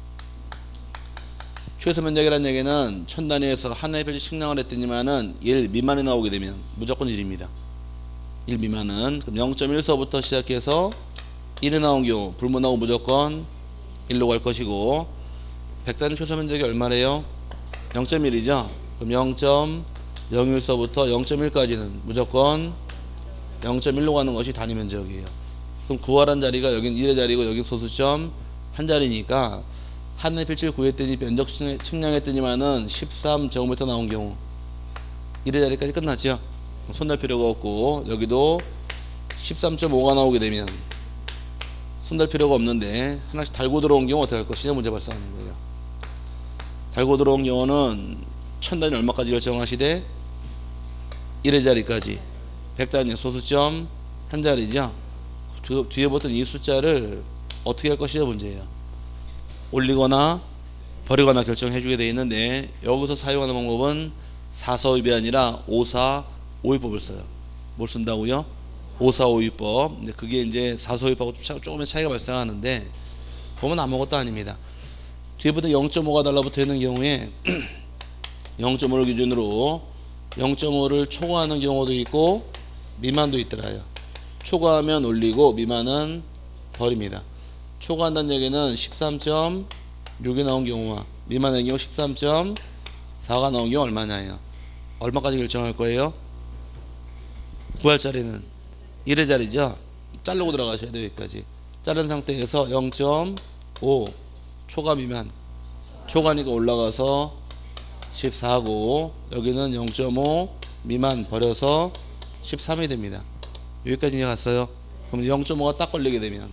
최소 면적이라는 얘기는 1000단위에서 하나의 표시 측량을 했더니만은 1 미만이 나오게 되면 무조건 1입니다. 1 미만은 그럼 0.1서부터 시작해서 1이 나온 경우 불문하고 무조건 1로 갈 것이고 100단위 최소 면적이 얼마래요? 0.1이죠. 그럼 0.01서부터 0.1까지는 무조건 0.1로 가는 것이 단위 면적이에요. 그럼 구하란 자리가 여긴 1의 자리고 여긴 소수점 한 자리니까 하나의 필지를 구했더니 면적 측량했더니만은 13제곱미터 나온 경우 1의 자리까지 끝났죠. 손댈 필요가 없고 여기도 13.5가 나오게 되면 손댈 필요가 없는데 하나씩 달고 들어온 경우 어떻게 할 것이냐 문제 발생하는 거예요. 달고 들어온 경우는 1000단위 얼마까지 결정하시되 1의 자리까지 100단위 소수점 한 자리죠. 뒤에 붙은 이 숫자를 어떻게 할 것이냐 문제예요. 올리거나 버리거나 결정해 주게 되어 있는데 여기서 사용하는 방법은 4서입이 아니라 5, 4, 5입법을 써요. 뭘 쓴다고요? 5452법. 그게 이제 4452법하고 조금의 차이가 발생하는데, 보면 아무것도 아닙니다. 뒤에부터 0.5가 달라붙어 있는 경우에 0.5를 기준으로 0.5를 초과하는 경우도 있고 미만도 있더라요. 초과하면 올리고 미만은 버립니다. 초과한다는 얘기는 13.6이 나온 경우와 미만의 경우 13.4가 나온 경우 얼마냐예요. 얼마까지 결정할 거예요? 구할 자리는 1의 자리죠. 자르고 들어가셔야 돼요. 여기까지. 자른 상태에서 0.5 초과 미만, 초과니까 올라가서 14고 여기는 0.5 미만 버려서 13이 됩니다. 여기까지 이제 갔어요. 그럼 0.5가 딱 걸리게 되면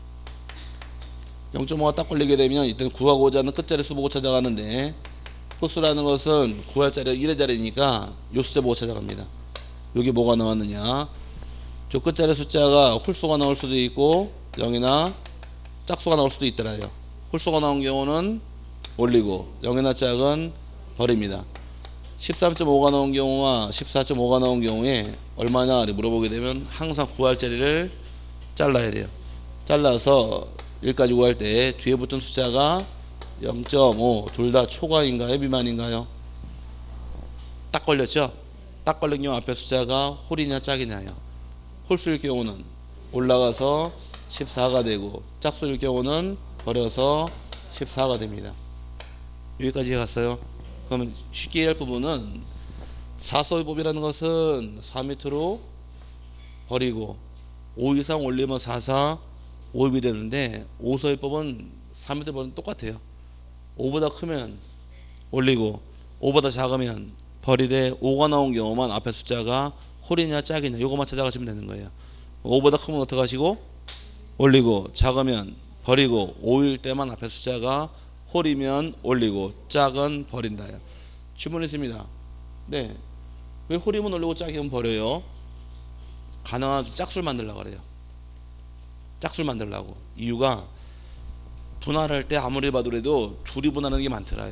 0.5가 딱 걸리게 되면 이때는 구하고자 하는 끝자리 수 보고 찾아가는데, 홀수라는 것은 구할 자리가 1의 자리니까 요 숫자 보고 찾아갑니다. 여기 뭐가 나왔느냐, 저 끝자리 숫자가 홀수가 나올 수도 있고 0이나 짝수가 나올 수도 있더라요. 홀수가 나온 경우는 올리고 0이나 짝은 버립니다. 13.5가 나온 경우와 14.5가 나온 경우에 얼마냐 물어보게 되면 항상 구할 자리를 잘라야 돼요. 잘라서 여기까지 구할 때 뒤에 붙은 숫자가 0.5 둘 다 초과인가요 미만인가요? 딱 걸렸죠? 딱 걸린 경우 앞에 숫자가 홀이냐 짝이냐요. 홀수일 경우는 올라가서 14가 되고 짝수일 경우는 버려서 14가 됩니다. 여기까지 갔어요. 그러면 쉽게 이해할 부분은 4서의법이라는 것은 4 밑으로 버리고 5 이상 올리면 4, 4, 5이 되는데 5서의법은 4 밑으로 버리면 똑같아요. 5보다 크면 올리고 5보다 작으면 버리되 5가 나온 경우만 앞에 숫자가 홀이냐 짝이냐 요것만 찾아가시면 되는 거예요. 5보다 크면 어떻게 하시고 올리고 작으면 버리고 5일 때만 앞에 숫자가 홀이면 올리고 짝은 버린다요. 질문 있습니다. 네, 왜 홀이면 올리고 짝이면 버려요? 가능한 짝수를 만들려고 그래요. 짝수를 만들려고. 이유가 분할할 때 아무리 봐도라도 둘이 분할하는 게 많더라요.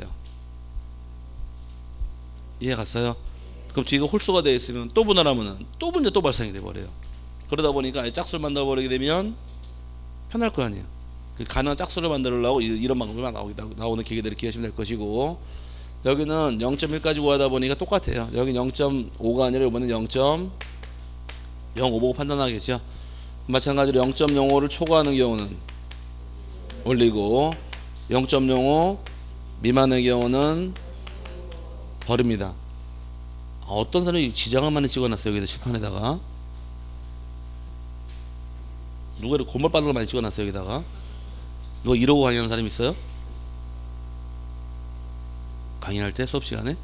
이해 갔어요? 그럼 뒤가 홀수가 되어 있으면 또 분할하면은 또 문제 또 발생이 돼 버려요. 그러다 보니까 짝수를 만들어 버리게 되면 편할 거 아니에요. 가능한 짝수를 만들려고 이런 방법이 나오는 계기들을 기억하시면 될 것이고, 여기는 0.1까지 구하다 보니까 똑같아요. 여기 0.5가 아니라 이번엔 0.05 보고 판단하겠죠. 마찬가지로 0.05를 초과하는 경우는 올리고 0.05 미만의 경우는 버립니다. 어떤 사람이 지장을 많이 찍어놨어요. 여기다 칠판에다가 누가 이렇게 고물바닥을 많이 찍어놨어요. 여기다가 이거 이러고 강의하는 사람 있어요? 강의할 때 수업시간에?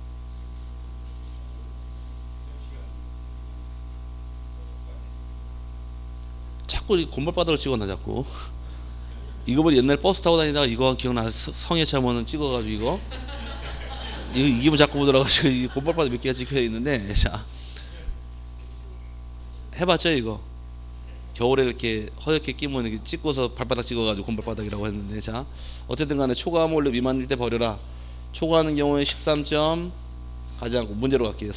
자꾸 곰발바닥을 찍어놔 자꾸. 이거 뭐 옛날 버스 타고 다니다가 이거 기억나? 성에 차면은 찍어가지고 이게 뭐 자꾸 보더라가지고 이 곰발바닥 몇 개가 찍혀 있는데, 자 해봤죠 이거? 겨울에 이렇게 허옇게 끼면 이렇게 찍고서 발바닥 찍어가지고 곰발바닥이라고 했는데, 자 어쨌든 간에 초과하면 원래 미만일 때 버려라. 초과하는 경우에 13. 가지 않고 문제로 갈게요.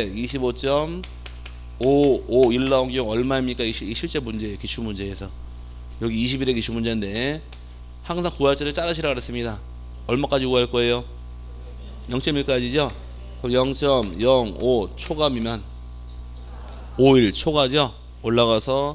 325.551 나온 경우 얼마입니까? 이 실제 문제예요. 기출문제에서 여기 21의 기출문제인데 항상 구할 자를 자르시라 그랬습니다. 얼마까지 구할 거예요? 0.1까지죠? 그럼 0.05 초과 미만 51 초과죠? 올라가서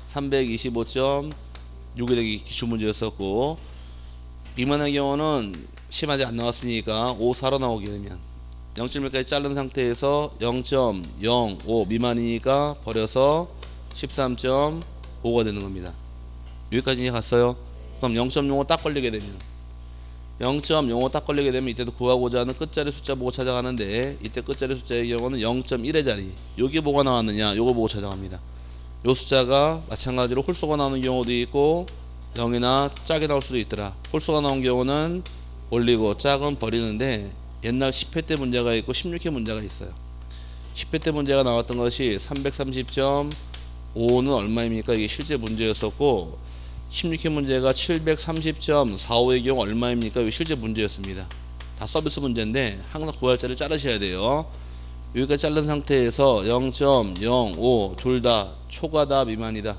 325.6이 되기 기출문제였었고, 미만의 경우는 심하지 안 나왔으니까 5, 4로 나오게 되면 0.1까지 자른 상태에서 0.05 미만이니까 버려서 13.5가 되는 겁니다. 여기까지 이제 갔어요. 그럼 0.05 딱 걸리게 되면 0.05 딱 걸리게 되면 이때도 구하고자 하는 끝자리 숫자 보고 찾아가는데, 이때 끝자리 숫자의 경우는 0.1의 자리, 여기 뭐가 나왔느냐 요거 보고 찾아갑니다. 요 숫자가 마찬가지로 홀수가 나오는 경우도 있고 0이나 짝이 나올 수도 있더라. 홀수가 나온 경우는 올리고 짝은 버리는데, 옛날 10회 때 문제가 있고 16회 문제가 있어요. 10회 때 문제가 나왔던 것이 330.5는 얼마입니까? 이게 실제 문제였었고, 16회 문제가 730.45의 경우 얼마입니까? 이게 실제 문제였습니다. 다 서비스 문제인데 항상 구할 자를 자르셔야 돼요. 여기까지 자른 상태에서 0.05 둘 다 초과다 미만이다.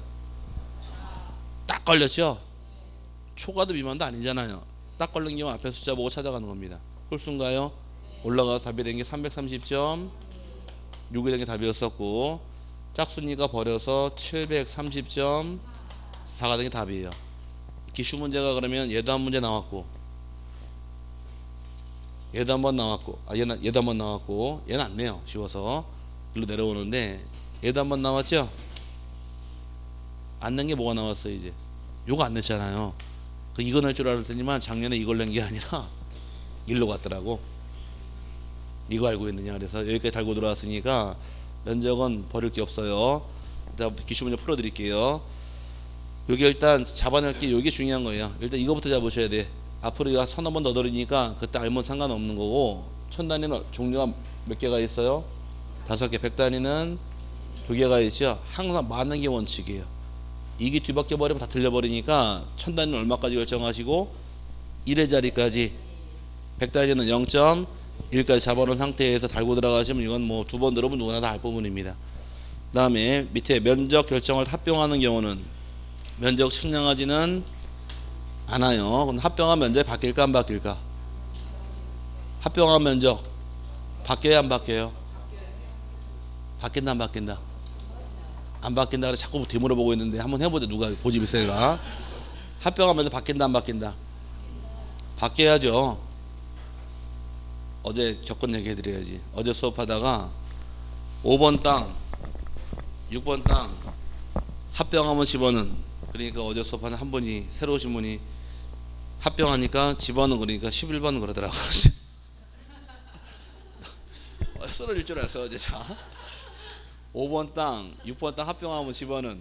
딱 걸렸죠? 초과도 미만도 아니잖아요. 딱 걸린 경우 앞에 숫자 보고 찾아가는 겁니다. 홀수인가요? 올라가서 답이 된 게 330.6이 된 게 답이었었고, 짝순이가 버려서 730.4가 된 게 답이에요. 기출 문제가 그러면 얘도 한 문제 나왔고, 얘도 한 번 나왔고, 얘도 한 번 나왔고, 얘는 안 내요. 쉬워서. 일로 내려오는데, 얘도 한 번 나왔죠? 안 낸 게 뭐가 나왔어요, 이제? 요거 안 냈잖아요. 이거 낼 줄 알았더니만 작년에 이걸 낸 게 아니라 일로 갔더라고. 이거 알고 있느냐. 그래서 여기까지 달고 들어왔으니까 면적은 버릴 게 없어요. 일단 기출문제 풀어드릴게요. 여기 일단 잡아낼 게 이게 중요한 거예요. 일단 이거부터 잡으셔야 돼. 앞으로 이거 서너 번 더 들으니까 그때 알면 상관없는 거고, 천단위는 종류가 몇 개가 있어요? 5개. 백단위는 2개가 있죠. 항상 많은 게 원칙이에요. 이게 뒤바뀌어 버리면 다 틀려버리니까 천단위는 얼마까지 결정하시고 1의 자리까지, 백단위는 0.1까지 잡아놓은 상태에서 달고 들어가시면 이건 뭐 두 번 들어보면 누구나 다 알 부분입니다. 그 다음에 밑에 면적 결정을 합병하는 경우는 면적 측량하지는 않아요. 그럼 합병한 면적이 바뀔까 안 바뀔까? 합병한 면적 바뀌어야 안 바뀌어요? 바뀐다 안 바뀐다? 안 바뀐다 그래 자꾸 되물어보고 있는데 한번 해보자. 누가 고집이 세가. 합병한 면적 바뀐다 안 바뀐다? 바뀌어야죠. 어제 겪은 얘기 해드려야지. 어제 수업하다가 5번 땅 6번 땅 합병하면 집어는, 그러니까 어제 수업하는 한 분이 새로 오신 분이 합병하니까 집어는, 그러니까 11번 그러더라고. 쓰러질 줄 알았어 어제. 자 5번 땅 6번 땅 합병하면 집어는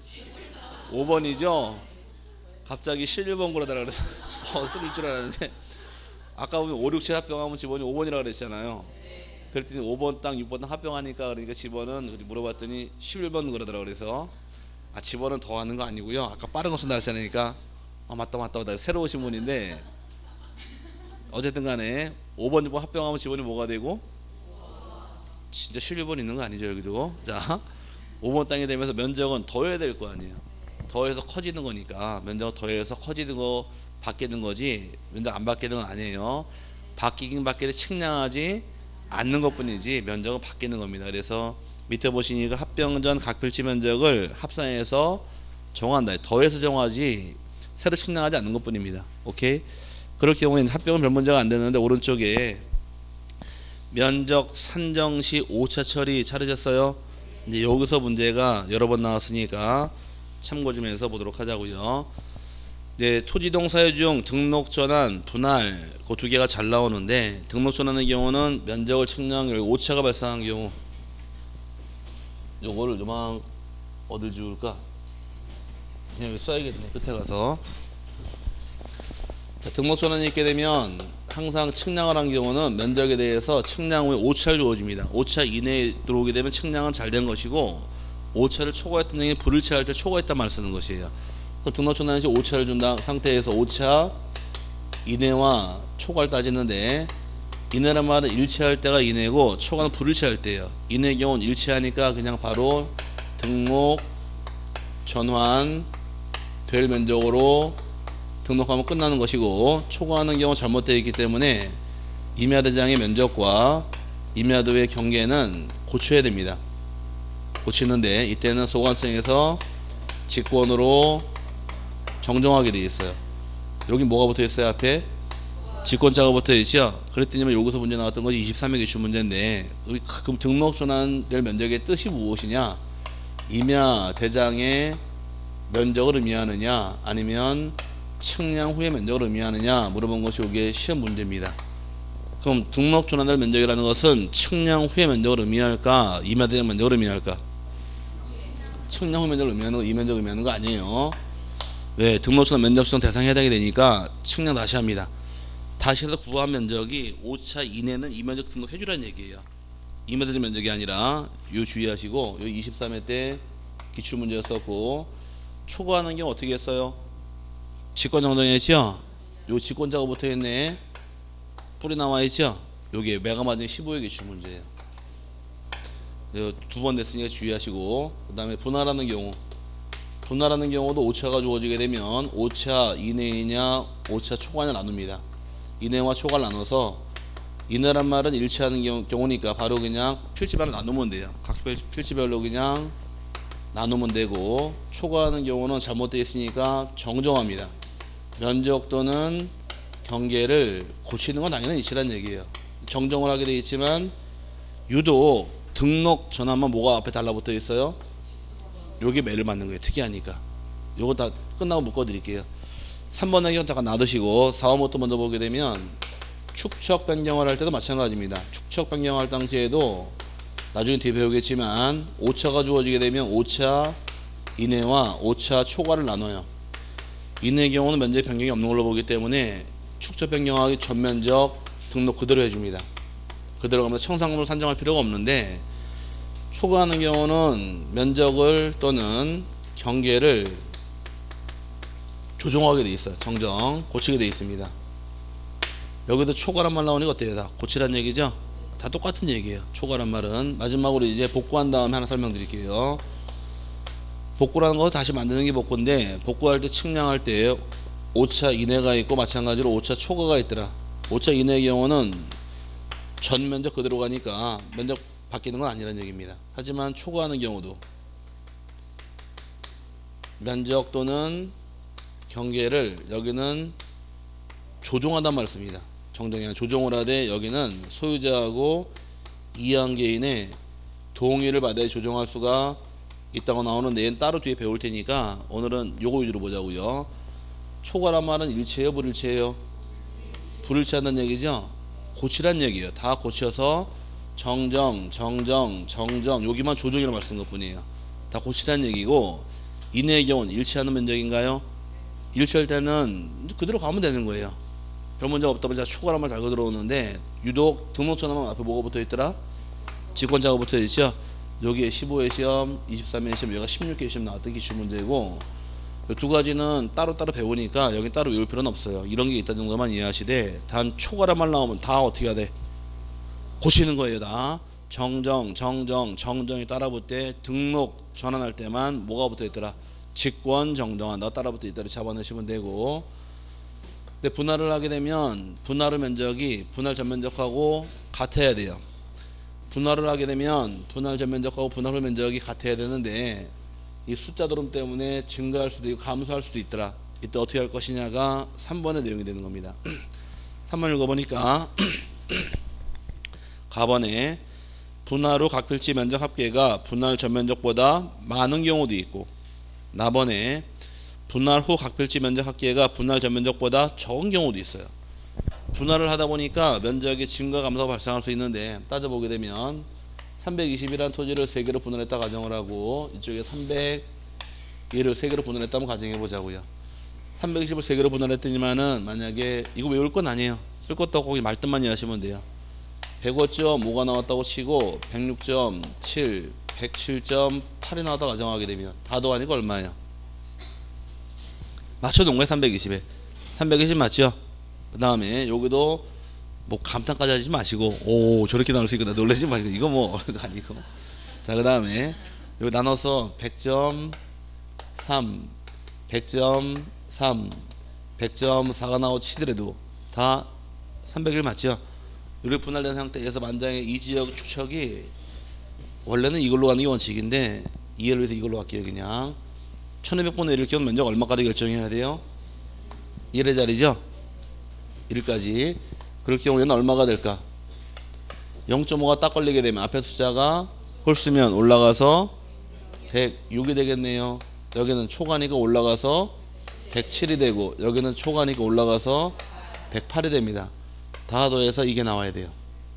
5번이죠. 갑자기 11번 그러더라. 그래서 쓰러질 줄 알았는데, 아까 보면 5, 6, 7 합병하면 집어는 5번이라고 그랬잖아요. 그랬더니 5번 땅 6번 땅 합병하니까, 그러니까 집어는 물어봤더니 11번 그러더라고. 그래서 집어는 더 하는 거 아니고요. 아까 빠른 거 쓴다 했으니까 맞다 새로 오신 분인데, 어쨌든 간에 5번 6번 합병하면 집어는 뭐가 되고, 진짜 11번 있는 거 아니죠 여기도. 자 5번 땅이 되면서 면적은 더해야 될 거 아니에요. 더해서 커지는 거니까 면적은 더해서 커지는 거 바뀌는 거지, 면적 안 바뀌는 건 아니에요. 바뀌긴 바뀌되 측량하지 않는 것 뿐이지 면적은 바뀌는 겁니다. 그래서 밑에 보시니까 합병 전 각 필지 면적을 합산해서 정한다. 더해서 정하지 새로 측량하지 않는 것 뿐입니다. 오케이? 그럴 경우에는 합병은 별 문제가 안 되는데, 오른쪽에 면적 산정 시 오차 처리 찾으셨어요? 이제 여기서 문제가 여러 번 나왔으니까 참고 좀 해서 보도록 하자고요. 이제 토지동 사유 중 등록 전환, 분할 그 두 개가 잘 나오는데, 등록 전환의 경우는 면적을 측량 오차가 발생한 경우, 요거를 요만 어딜 지울까? 그냥 여기 써야겠네. 끝에 가서. 자, 등록 전환이 있게 되면 항상 측량을 한 경우는 면적에 대해서 측량 후에 오차를 주어집니다. 오차 이내에 들어오게 되면 측량은 잘 된 것이고, 오차를 초과했던 경우에 불일치할 때 초과했단 말을 쓰는 것이에요. 그럼 등록 전환 시 오차를 준 상태에서 오차 이내와 초과를 따지는데, 이내란 말은 일치할 때가 이내고 초과는 불일치할 때예요. 이내의 경우는 일치하니까 그냥 바로 등록 전환 될 면적으로 등록하면 끝나는 것이고, 초과하는 경우 잘못되어 있기 때문에 임야대장의 면적과 임야도의 경계는 고쳐야 됩니다. 고치는데 이때는 소관청에서 직권으로 정정하게 되어 있어요. 여기 뭐가 붙어 있어요? 앞에 직권자가 붙어 있죠. 그랬더니 여기서 문제 나왔던 것이 23회 기출 문제인데, 그럼 등록 전환될 면적의 뜻이 무엇이냐? 임야대장의 면적을 의미하느냐, 아니면 측량 후의 면적을 의미하느냐 물어본 것이 이게 시험 문제입니다. 그럼 등록 전환될 면적이라는 것은 측량 후의 면적을 의미할까, 임야대장 면적을 의미할까? 측량 후 면적을 의미하는 거, 이 면적을 의미하는 거 아니에요. 왜? 등록 전환 면적 수정 대상에 해당이 되니까 측량 다시 합니다. 다시 해서 구한 면적이 오차 이내는 이 면적 등록해 주라는 얘기예요. 임야대장 면적이 아니라, 요 주의하시고, 요 23회 때 기출 문제였었고, 초과하는 경우 어떻게 했어요? 직권 정정했죠? 요 직권자가 붙어 있네. 뿔이 나와 있죠? 요게 메가 맞은 15의 기출 문제예요. 두 번 됐으니까 주의하시고, 그 다음에 분할하는 경우. 분할하는 경우도 오차가 주어지게 되면 오차 이내이냐 오차 초과냐 나눕니다. 이내와 초과를 나눠서, 이내란 말은 일치하는 경우니까 바로 그냥 필지별로 나누면 돼요. 각 필지별로 그냥 나누면 되고, 초과하는 경우는 잘못되어 있으니까 정정합니다. 면적 또는 경계를 고치는 건 당연히 일치란 얘기예요. 정정을 하게 되어 있지만 유독 등록 전환만 뭐가 앞에 달라붙어 있어요? 요게 매를 맞는 거예요. 특이하니까. 요거 다 끝나고 묶어드릴게요. 3번의 경우 잠깐 놔두시고 4, 5부터 먼저 보게 되면 축척 변경을 할 때도 마찬가지입니다. 축척 변경할 당시에도 나중에 뒤에 배우겠지만 오차가 주어지게 되면 오차 이내와 오차 초과를 나눠요. 이내의 경우는 면적 변경이 없는 걸로 보기 때문에 축척 변경하기 전 면적 등록 그대로 해줍니다. 그대로 가면서 청산금을 산정할 필요가 없는데, 초과하는 경우는 면적을 또는 경계를 조정하게 돼 있어요. 정정 고치게 돼 있습니다. 여기도 초과란 말 나오니까 어때요? 다 고치란 얘기죠? 다 똑같은 얘기예요. 초과란 말은. 마지막으로 이제 복구한 다음에 하나 설명드릴게요. 복구라는 거 다시 만드는 게 복구인데, 복구할 때 측량할 때 오차 이내가 있고 마찬가지로 오차 초과가 있더라. 오차 이내의 경우는 전 면적 그대로 가니까 면적 바뀌는 건 아니라는 얘기입니다. 하지만 초과하는 경우도 면적 또는 경계를 여기는 조정한단 말씀입니다. 정정이 조정을 하되 여기는 소유자하고 이양개인의 동의를 받아야 조정할 수가 있다고 나오는데, 얘는 따로 뒤에 배울 테니까 오늘은 요거 위주로 보자고요. 초과란 말은 일체예요, 불일체예요? 불일체한다는 얘기죠. 고치란 얘기예요. 다 고쳐서 정정, 여기만 조정이라고 말씀한 것 뿐이에요. 다 고치란 얘기고, 이내의 경우는 일치하는 면적인가요? 일치할 때는 그대로 가면 되는 거예요. 별 문제가 없다 보니까 초과란 말 달고 들어오는데, 유독 등록처럼 앞에 뭐가 붙어 있더라? 직권자가 붙어 있죠. 여기에 15회 시험, 23회 시험, 여기가 16회 시험 나왔던 기출문제고, 두 가지는 따로따로 배우니까 여기 따로 외울 필요는 없어요. 이런 게 있다는 정도만 이해하시되, 단 초과란 말 나오면 다 어떻게 해야 돼? 고치는 거예요. 다 정정이 따라붙을 때, 등록 전환할 때만 뭐가 붙어 있더라? 직권 정정한다 따라붙어 있다를 잡아내시면 되고, 근데 분할을 하게 되면 분할의 면적이 분할 전면적하고 같아야 돼요. 분할을 하게 되면 분할 전면적하고 분할 후 면적이 같아야 되는데, 이 숫자 도름 때문에 증가할 수도 있고 감소할 수도 있더라. 이때 어떻게 할 것이냐가 3번의 내용이 되는 겁니다. 3번 읽어보니까 가번에 분할 후 각 필지 면적 합계가 분할 전면적보다 많은 경우도 있고, 나번에 분할 후 각 필지 면적 합계가 분할 전면적보다 적은 경우도 있어요. 분할을 하다 보니까 면적의 증가 감소가 발생할 수 있는데, 따져보게 되면 320이라는 토지를 3개로 분할했다 가정을 하고, 이쪽에 300얘를 3개로 분할했다면 가정해 보자고요. 320을 3개로 분할했더니만은 만약에 이거 외울 건 아니에요. 쓸 것도 없고 거기 말뜻만 이해하시면 돼요. 105.5가 나왔다고 치고 106.7, 107.8이 나왔다 가정하게 되면 다 더하니까 얼마예요? 맞춰놓은 거예요. 320에 320 맞죠? 그 다음에 여기도 뭐 감탄까지 하지 마시고, 오 저렇게 나올 수 있구나 놀라지 마시고, 이거 뭐 어려운 거 아니고. 자, 그 다음에 여기 나눠서 100.3, 100.3, 100.4가 나오고 치더라도 다 300일 맞죠? 이렇게 분할된 상태에서 만장에 이 지역 축척이 원래는 이걸로 가는 게 원칙인데, 이해를 위해서 이걸로 할게요. 그냥 1200분의 1일 경우 면적 얼마까지 결정해야 돼요? 1의 자리죠? 1까지. 그럴 경우에는 얼마가 될까? 0.5가 딱 걸리게 되면 앞에 숫자가 홀수면 올라가서 106이 되겠네요. 여기는 초과니까 올라가서 107이 되고, 여기는 초과니까 올라가서 108이 됩니다. 다 더해서 이게 나와야 돼요.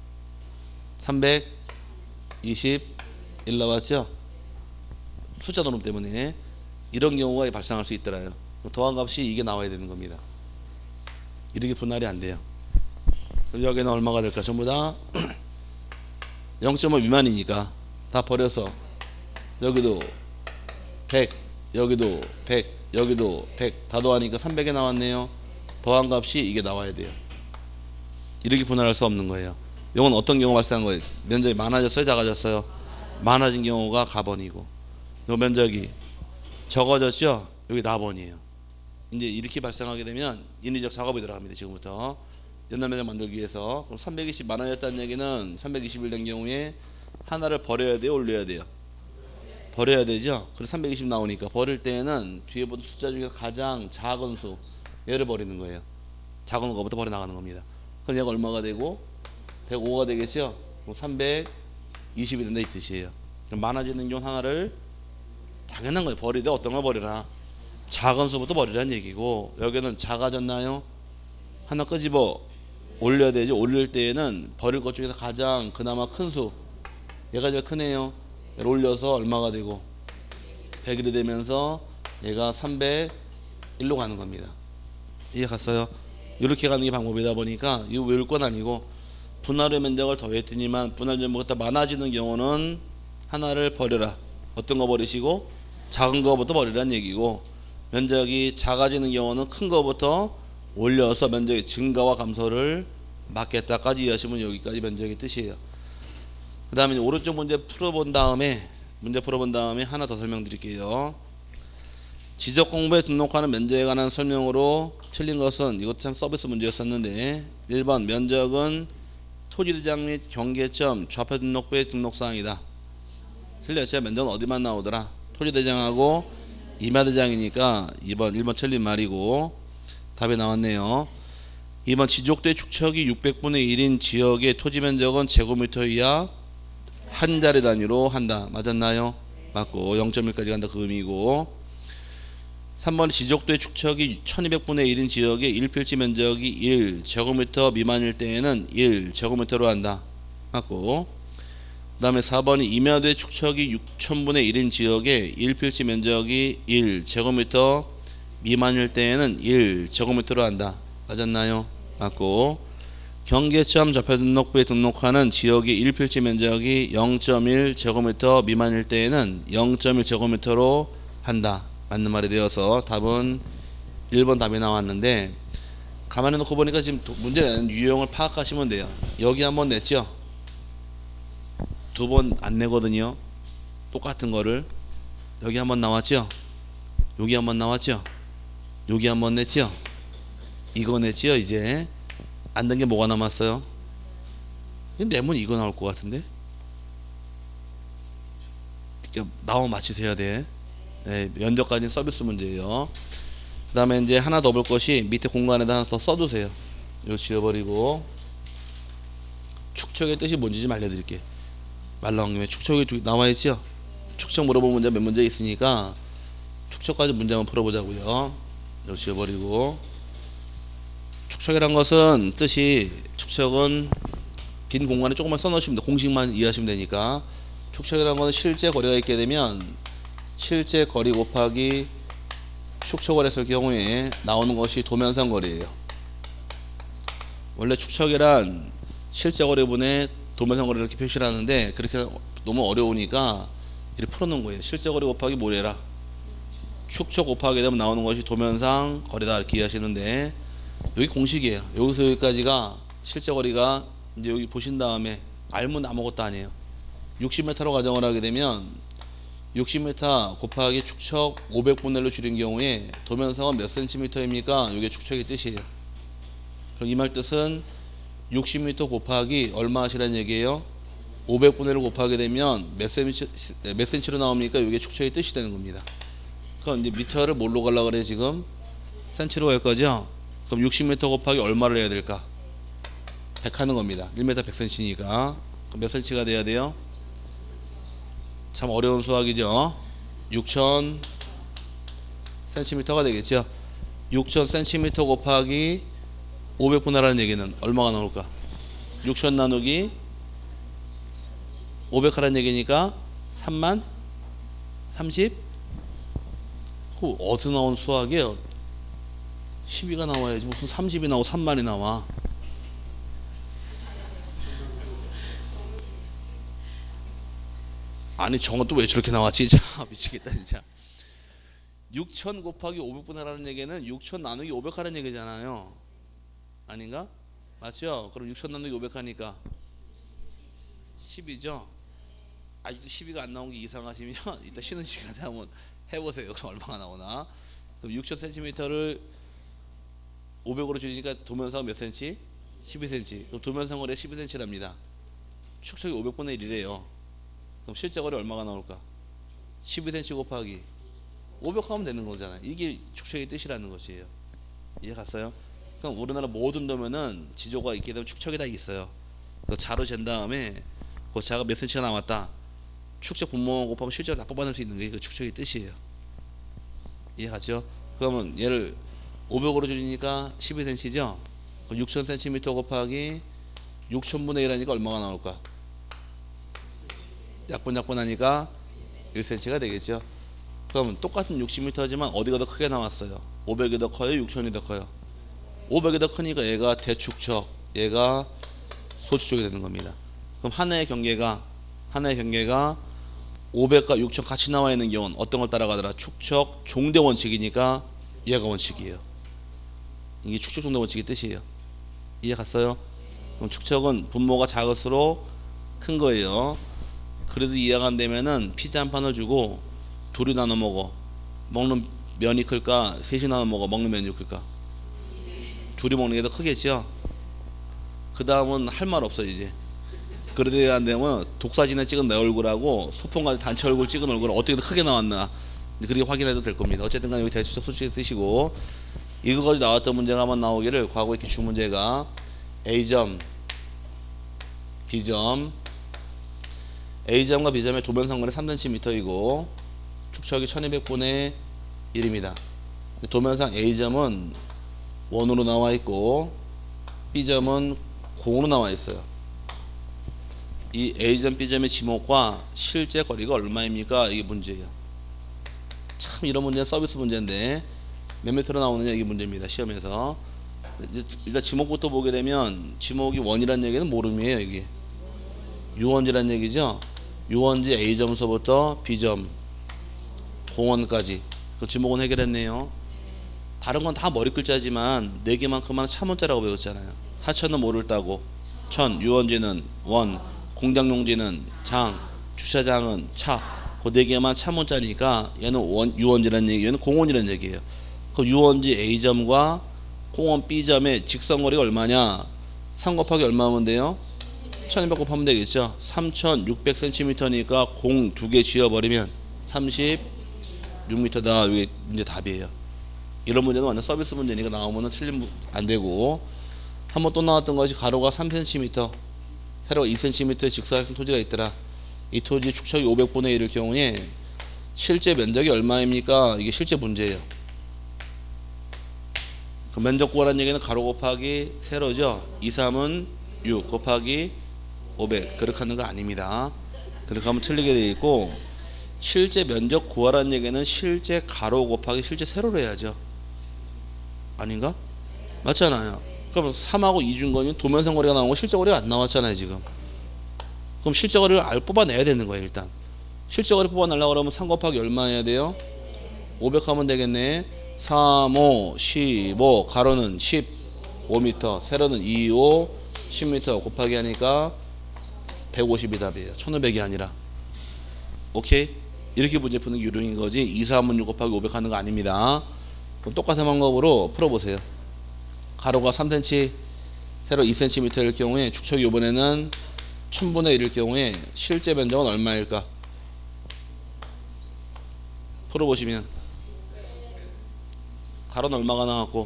321 나왔죠? 숫자 노름 때문에 이런 경우가 발생할 수 있더라요. 더한 값이 이게 나와야 되는 겁니다. 이렇게 분할이 안 돼요. 그럼 여기는 얼마가 될까? 전부 다 0.5 미만이니까 다 버려서 여기도 100, 여기도 100, 여기도 100 다 더하니까 300이 나왔네요. 더한 값이 이게 나와야 돼요. 이렇게 분할할 수 없는 거예요. 이건 어떤 경우 발생한 거예요? 면적이 많아졌어요? 작아졌어요? 많아진 경우가 가번이고, 요 면적이 적어졌죠? 여기 나번이에요. 이제 이렇게 발생하게 되면 인위적 작업이 들어갑니다. 지금부터 연날 면적 만들기 위해서. 그럼 320 많아졌다는 얘기는 321 된 경우에 하나를 버려야 돼요, 올려야 돼요? 버려야 되죠. 그래서 320 나오니까 버릴 때에는 뒤에 보던 숫자 중에서 가장 작은 수, 얘를 버리는 거예요. 작은 거부터 버려 나가는 겁니다. 그럼 얘가 얼마가 되고 105가 되겠죠. 그럼 320이 된다 이 뜻이에요. 그럼 많아지는 경우 하나를 당연한 거예요. 버리되 어떤 걸 버려라. 작은 수부터 버리라는 얘기고, 여기는 작아졌나요? 하나 끄집어 올려야 되죠. 올릴 때에는 버릴 것 중에서 가장 그나마 큰 수, 얘가 제일 크네요. 얘를 올려서 얼마가 되고 100일이 되면서 얘가 301로 가는 겁니다. 이해 갔어요? 이렇게 가는 게 방법이다 보니까 이거 외울 건 아니고, 분할의 면적을 더했더니만 분할 면적보다 많아지는 경우는 하나를 버려라. 어떤 거 버리시고 작은 거부터 버리라는 얘기고, 면적이 작아지는 경우는 큰 거부터 올려서 면적의 증가와 감소를 막겠다까지 이해하시면 여기까지 면적의 뜻이에요. 그 다음에 오른쪽 문제 풀어본 다음에 하나 더 설명드릴게요. 지적 공부에 등록하는 면적에 관한 설명으로 틀린 것은, 이것도 참 서비스 문제였었는데, 1번 면적은 토지대장 및 경계점 좌표 등록부의 등록사항이다. 틀렸어요. 면적은 어디만 나오더라? 토지대장하고 임야대장이니까 1번 틀린 말이고, 답이 나왔네요. 2번 지족대 축척이 600분의 1인 지역의 토지 면적은 제곱미터 이하 한 자리 단위로 한다. 맞았나요? 맞고 0.1까지 간다 그 의미고. 3번 지족대 축척이 1200분의 1인 지역의 1필지 면적이 1 제곱미터 미만일 때에는 1 제곱미터로 한다. 맞고. 그 다음에 4번이 임야대 축척이 6000분의 1인 지역의 1필지 면적이 1 제곱미터 미만일 때에는 1 제곱미터로 한다. 맞았나요? 맞고. 경계점 좌표 등록부에 등록하는 지역의 1필지 면적이 0.1 제곱미터 미만일 때에는 0.1 제곱미터로 한다. 맞는 말이 되어서 답은 1번 답이 나왔는데, 가만히 놓고 보니까 지금 문제 내는 유형을 파악하시면 돼요. 여기 한번 냈죠? 두 번 안 내거든요. 똑같은 거를. 여기 한번 나왔죠? 여기 한번 나왔죠? 여기 한번 냈죠? 이거 냈죠? 이제 안 된 게 뭐가 남았어요? 내면 이거 나올 것 같은데? 나오면 맞히셔야 돼. 네, 면적까지는 서비스 문제예요. 그 다음에 이제 하나 더 볼 것이, 밑에 공간에다 하나 더 써두세요. 이거 지워버리고, 축척의 뜻이 뭔지 좀 알려드릴게요. 말 나온 김에 축척이 나와있죠? 축척 물어본 문제 몇 문제 있으니까 축척까지 문제 한번 풀어보자고요. 이거 지워버리고, 축척이란 것은 뜻이, 축척은 빈 공간에 조금만 써놓으시면 돼요. 공식만 이해하시면 되니까. 축척이란 것은 실제 거리가 있게 되면 실제 거리 곱하기 축척을 했을 경우에 나오는 것이 도면상 거리예요. 원래 축척이란 실제 거리분의 도면상 거리를 이렇게 표시를 하는데, 그렇게 너무 어려우니까 이렇게 풀어놓은 거예요. 실제 거리 곱하기 뭐래라? 축척 곱하게 되면 나오는 것이 도면상 거리다, 이렇게 이해하시는데, 여기 공식이에요. 여기서 여기까지가 실제 거리가, 이제 여기 보신 다음에 알면 아무것도 아니에요. 60m로 가정을 하게 되면 60m 곱하기 축척 500분의 1로 줄인 경우에 도면상은 몇 cm입니까? 이게 축척의 뜻이에요. 그럼 이 말 뜻은 60m 곱하기 얼마 하시라는 얘기예요? 500분의 1을 곱하게 되면 몇 cm로 나옵니까? 이게 축척의 뜻이 되는 겁니다. 그럼 이제 미터를 뭘로 가려고 그래 지금? cm로 갈 거죠? 그럼 60m 곱하기 얼마를 해야 될까? 100 하는 겁니다. 1m 100cm니까. 그럼 몇 cm가 돼야 돼요? 참 어려운 수학이죠. 6000cm가 되겠죠. 6000cm 곱하기 500분 하라는 얘기는 얼마가 나올까? 6000 나누기 500 하라는 얘기니까 3만 30? 어디서 나온 수학이에요? 12가 나와야지 무슨 30이 나오고 3만이 나와. 아니 저건 또 왜 저렇게 나왔지? 진짜 미치겠다 진짜. 6000 곱하기 500분 하라는 얘기는 6000 나누기 500 하라는 얘기잖아요. 아닌가? 맞죠? 그럼 6000 나누기 500 하니까 10이죠. 아직도 12가 안 나온 게 이상하시면 이따 쉬는 시간에 한번 해보세요. 그럼 얼마나 나오나. 그럼 6000cm를 500으로 줄이니까 도면상 몇 cm? 12cm. 그럼 도면상거리 12cm랍니다. 축척이 500분의 1이래요. 그럼 실제 거리 얼마가 나올까? 12cm 곱하기 500 하면 되는 거잖아요. 이게 축척의 뜻이라는 것이에요. 이해 갔어요? 그럼 우리나라 모든 도면은 지조가 있게 되면 축척이 다 있어요. 그 자로 잰 다음에 그 자가 몇 cm가 남았다. 축척 분모 곱하면 실제로 다 뽑아낼 수 있는 게 그 축척의 뜻이에요. 이해 갔죠? 그러면 얘를 500으로 줄이니까 12cm죠? 6000cm 곱하기 6000분의 1 하니까 얼마가 나올까? 약분하니까 1cm가 되겠죠? 그럼 똑같은 60m지만 어디가 더 크게 나왔어요? 500이 더 커요? 6000이 더 커요? 500이 더 크니까 얘가 대축척, 얘가 소축척이 되는 겁니다. 그럼 하나의 경계가 500과 6000 같이 나와 있는 경우는 어떤 걸 따라가더라? 축척 종대 원칙이니까 얘가 원칙이에요. 이게 축척 종대 원칙의 뜻이에요. 이해 갔어요? 그럼 축척은 분모가 작을수록 큰 거예요. 그래도 이해가 안 되면은 피자 한 판을 주고 둘이 나눠 먹어. 먹는 면이 클까? 셋이 나눠 먹어. 먹는 면이 클까? 둘이 먹는 게 더 크겠죠? 그 다음은 할 말 없어 이제. 그래도 안 되면 독사진에 찍은 내 얼굴하고 소풍까지 단체 얼굴 찍은 얼굴 어떻게 더 크게 나왔나 그렇게 확인해도 될 겁니다. 어쨌든 간에 여기 대추적 소축에 쓰시고 이거까지 나왔던 문제가 한번 나오기를 과거 이렇게 주 문제가 A점 B점 A점과 B점의 도면상거리 3cm이고 축척이 1200분의 1입니다. 도면상 A점은 1으로 나와 있고 B점은 0으로 나와 있어요. 이 A점 B점의 지목과 실제 거리가 얼마입니까? 이게 문제예요. 참 이런 문제는 서비스 문제인데 몇 미터로 나오느냐 이게 문제입니다. 시험에서 일단 지목부터 보게 되면 지목이 1이라는 얘기는 모름이에요. 이게 유원지라는 얘기죠. 유원지 A점서부터 B점 공원까지 그 지목은 해결했네요. 다른 건 다 머리 글자지만 4개만큼은 차문자라고 배웠잖아요. 하천은 모를 따고 천, 유원지는 원, 공장용지는 장, 주차장은 차. 그 4개만 차문자니까 얘는 유원지라는 얘기, 얘는 공원이라는 얘기예요. 그 유원지 A점과 공원 B점의 직선거리가 얼마냐? 3 곱하기 얼마면 돼요? 1200 곱하면 되겠죠. 3600cm니까 공 2개 지어버리면 36m다. 이게 문제 답이에요. 이런 문제는 완전 서비스 문제니까 나오면은 틀리면 안 되고. 한번 또 나왔던 것이 가로가 3cm, 세로가 2cm의 직사각형 토지가 있더라. 이 토지 축척이 500분의 1일 경우에 실제 면적이 얼마입니까? 이게 실제 문제예요. 그 면적 구하라는 얘기는 가로 곱하기 세로죠. 2, 3은 6 곱하기 500 그렇게 하는 거 아닙니다. 그렇게 하면 틀리게 되어 있고 실제 면적 구하라는 얘기는 실제 가로 곱하기 실제 세로로 해야죠. 아닌가? 맞잖아요. 그럼 3하고 2 준 거는 도면상 거리가 나온 거 실제 거리가 안 나왔잖아요 지금. 그럼 실제 거리를 뽑아내야 되는 거예요 일단. 실제 거리 뽑아내려고 그러면 3 곱하기 얼마 해야 돼요? 500 하면 되겠네. 3, 5, 15 가로는 15m 세로는 2, 5, 10m 곱하기 하니까 150이 답이에요. 1500이 아니라. 오케이? 이렇게 문제 푸는 게 유령인 거지 2, 3은 6 곱하기 500 하는 거 아닙니다. 그럼 똑같은 방법으로 풀어보세요. 가로가 3cm 세로 2cm일 경우에 축척이 이번에는 1000분의 1일 경우에 실제 면적은 얼마일까? 풀어보시면 가로는 얼마가 나왔고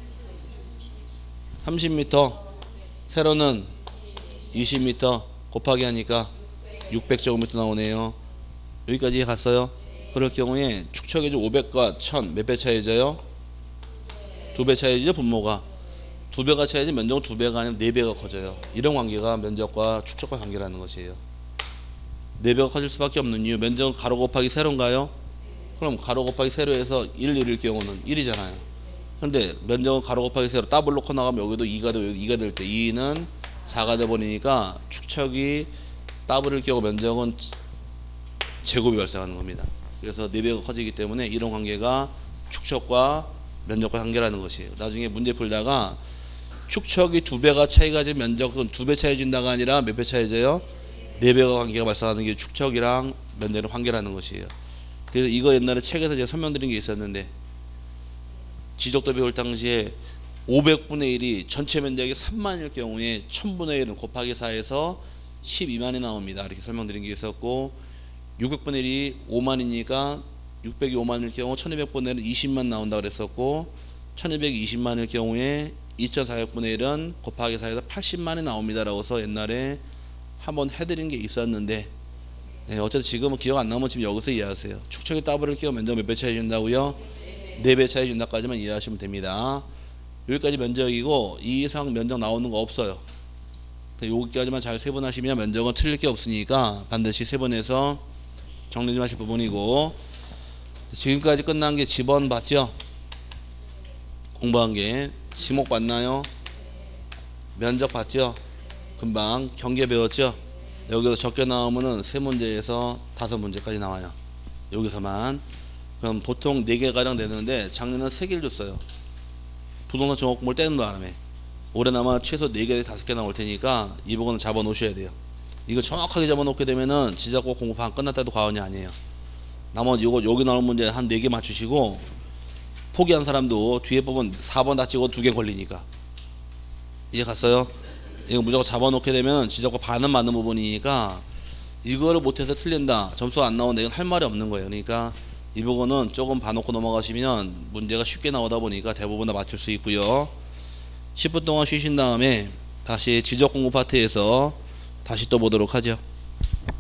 30m 세로는 20m 곱하기 하니까 600제곱미터 나오네요. 여기까지 갔어요. 그럴 경우에 축척이 500과 1000 몇 배 차이져요? 2배 차이죠. 분모가 2배가 차이지 면적은 2배가 아니면 4배가 커져요. 이런 관계가 면적과 축척과 관계라는 것이에요. 4배가 커질 수밖에 없는 이유 면적은 가로 곱하기 세로인가요? 그럼 가로 곱하기 세로에서 1일 경우는 1이잖아요. 근데 면적은 가로 곱하기 세로 더블 놓고 나가면 여기도 2가 되고 2가 될 때 2는 4가 돼버리니까 축척이 더블일 경우 면적은 제곱이 발생하는 겁니다. 그래서 4배가 커지기 때문에 이런 관계가 축척과 면적과 관계라는 것이에요. 나중에 문제 풀다가 축척이 2배가 차이가 진 면적은 2배 차이 진다가 아니라 몇 배 차이져요? 4배가 관계가 발생하는 게 축척이랑 면적의 관계라는 것이에요. 그래서 이거 옛날에 책에서 제가 설명드린 게 있었는데, 지적도 배울 당시에 500분의 1이 전체 면적이 3만일 경우에 1000분의 1은 곱하기 4에서 12만이 나옵니다. 이렇게 설명드린 게 있었고, 600분의 1이 5만이니까 600이 5만일 경우 1200분의 1은 20만 나온다고 그랬었고, 1220만일 경우에 2400분의 1은 곱하기 4에서 80만이 나옵니다 라고 해서 옛날에 한번 해드린 게 있었는데, 네, 어쨌든 지금은 기억 안 나면 지금 여기서 이해하세요. 축척이 더블을 끼워 면적 몇 배 차이 준다고요? 4배 차이 준다까지만 이해하시면 됩니다. 여기까지 면적이고 이 이상 면적 나오는 거 없어요. 여기까지만 잘 세분하시면 면적은 틀릴 게 없으니까 반드시 세분해서 정리 좀 하실 부분이고, 지금까지 끝난 게 집원 봤죠? 공부한 게 지목 봤나요? 면적 봤죠? 금방 경계 배웠죠? 여기서 적게 나오면은 3문제에서 5문제까지 나와요. 여기서만. 그럼 보통 4개가량 되는데 작년은 3개를 줬어요. 부동산 종합 공부를 떼는 바람에. 올해는 아마 최소 4개, 5개 나올 테니까 이 부분은 잡아 놓으셔야 돼요. 이거 정확하게 잡아 놓게 되면은 지적고 공부 반 끝났다 해도 과언이 아니에요. 나머지 요거 여기 나오는 문제 한 4개 맞추시고, 포기한 사람도 뒤에 부분 4번 다 찍어 2개 걸리니까. 이해 갔어요? 이거 무조건 잡아 놓게 되면 지적고 반은 맞는 부분이니까, 이거를 못해서 틀린다, 점수가 안 나온다, 이건 할 말이 없는 거예요. 그러니까 이 부분은 조금 봐놓고 넘어가시면 문제가 쉽게 나오다 보니까 대부분 다 맞출 수 있고요. 10분 동안 쉬신 다음에 다시 지적 공부 파트에서 다시 또 보도록 하죠.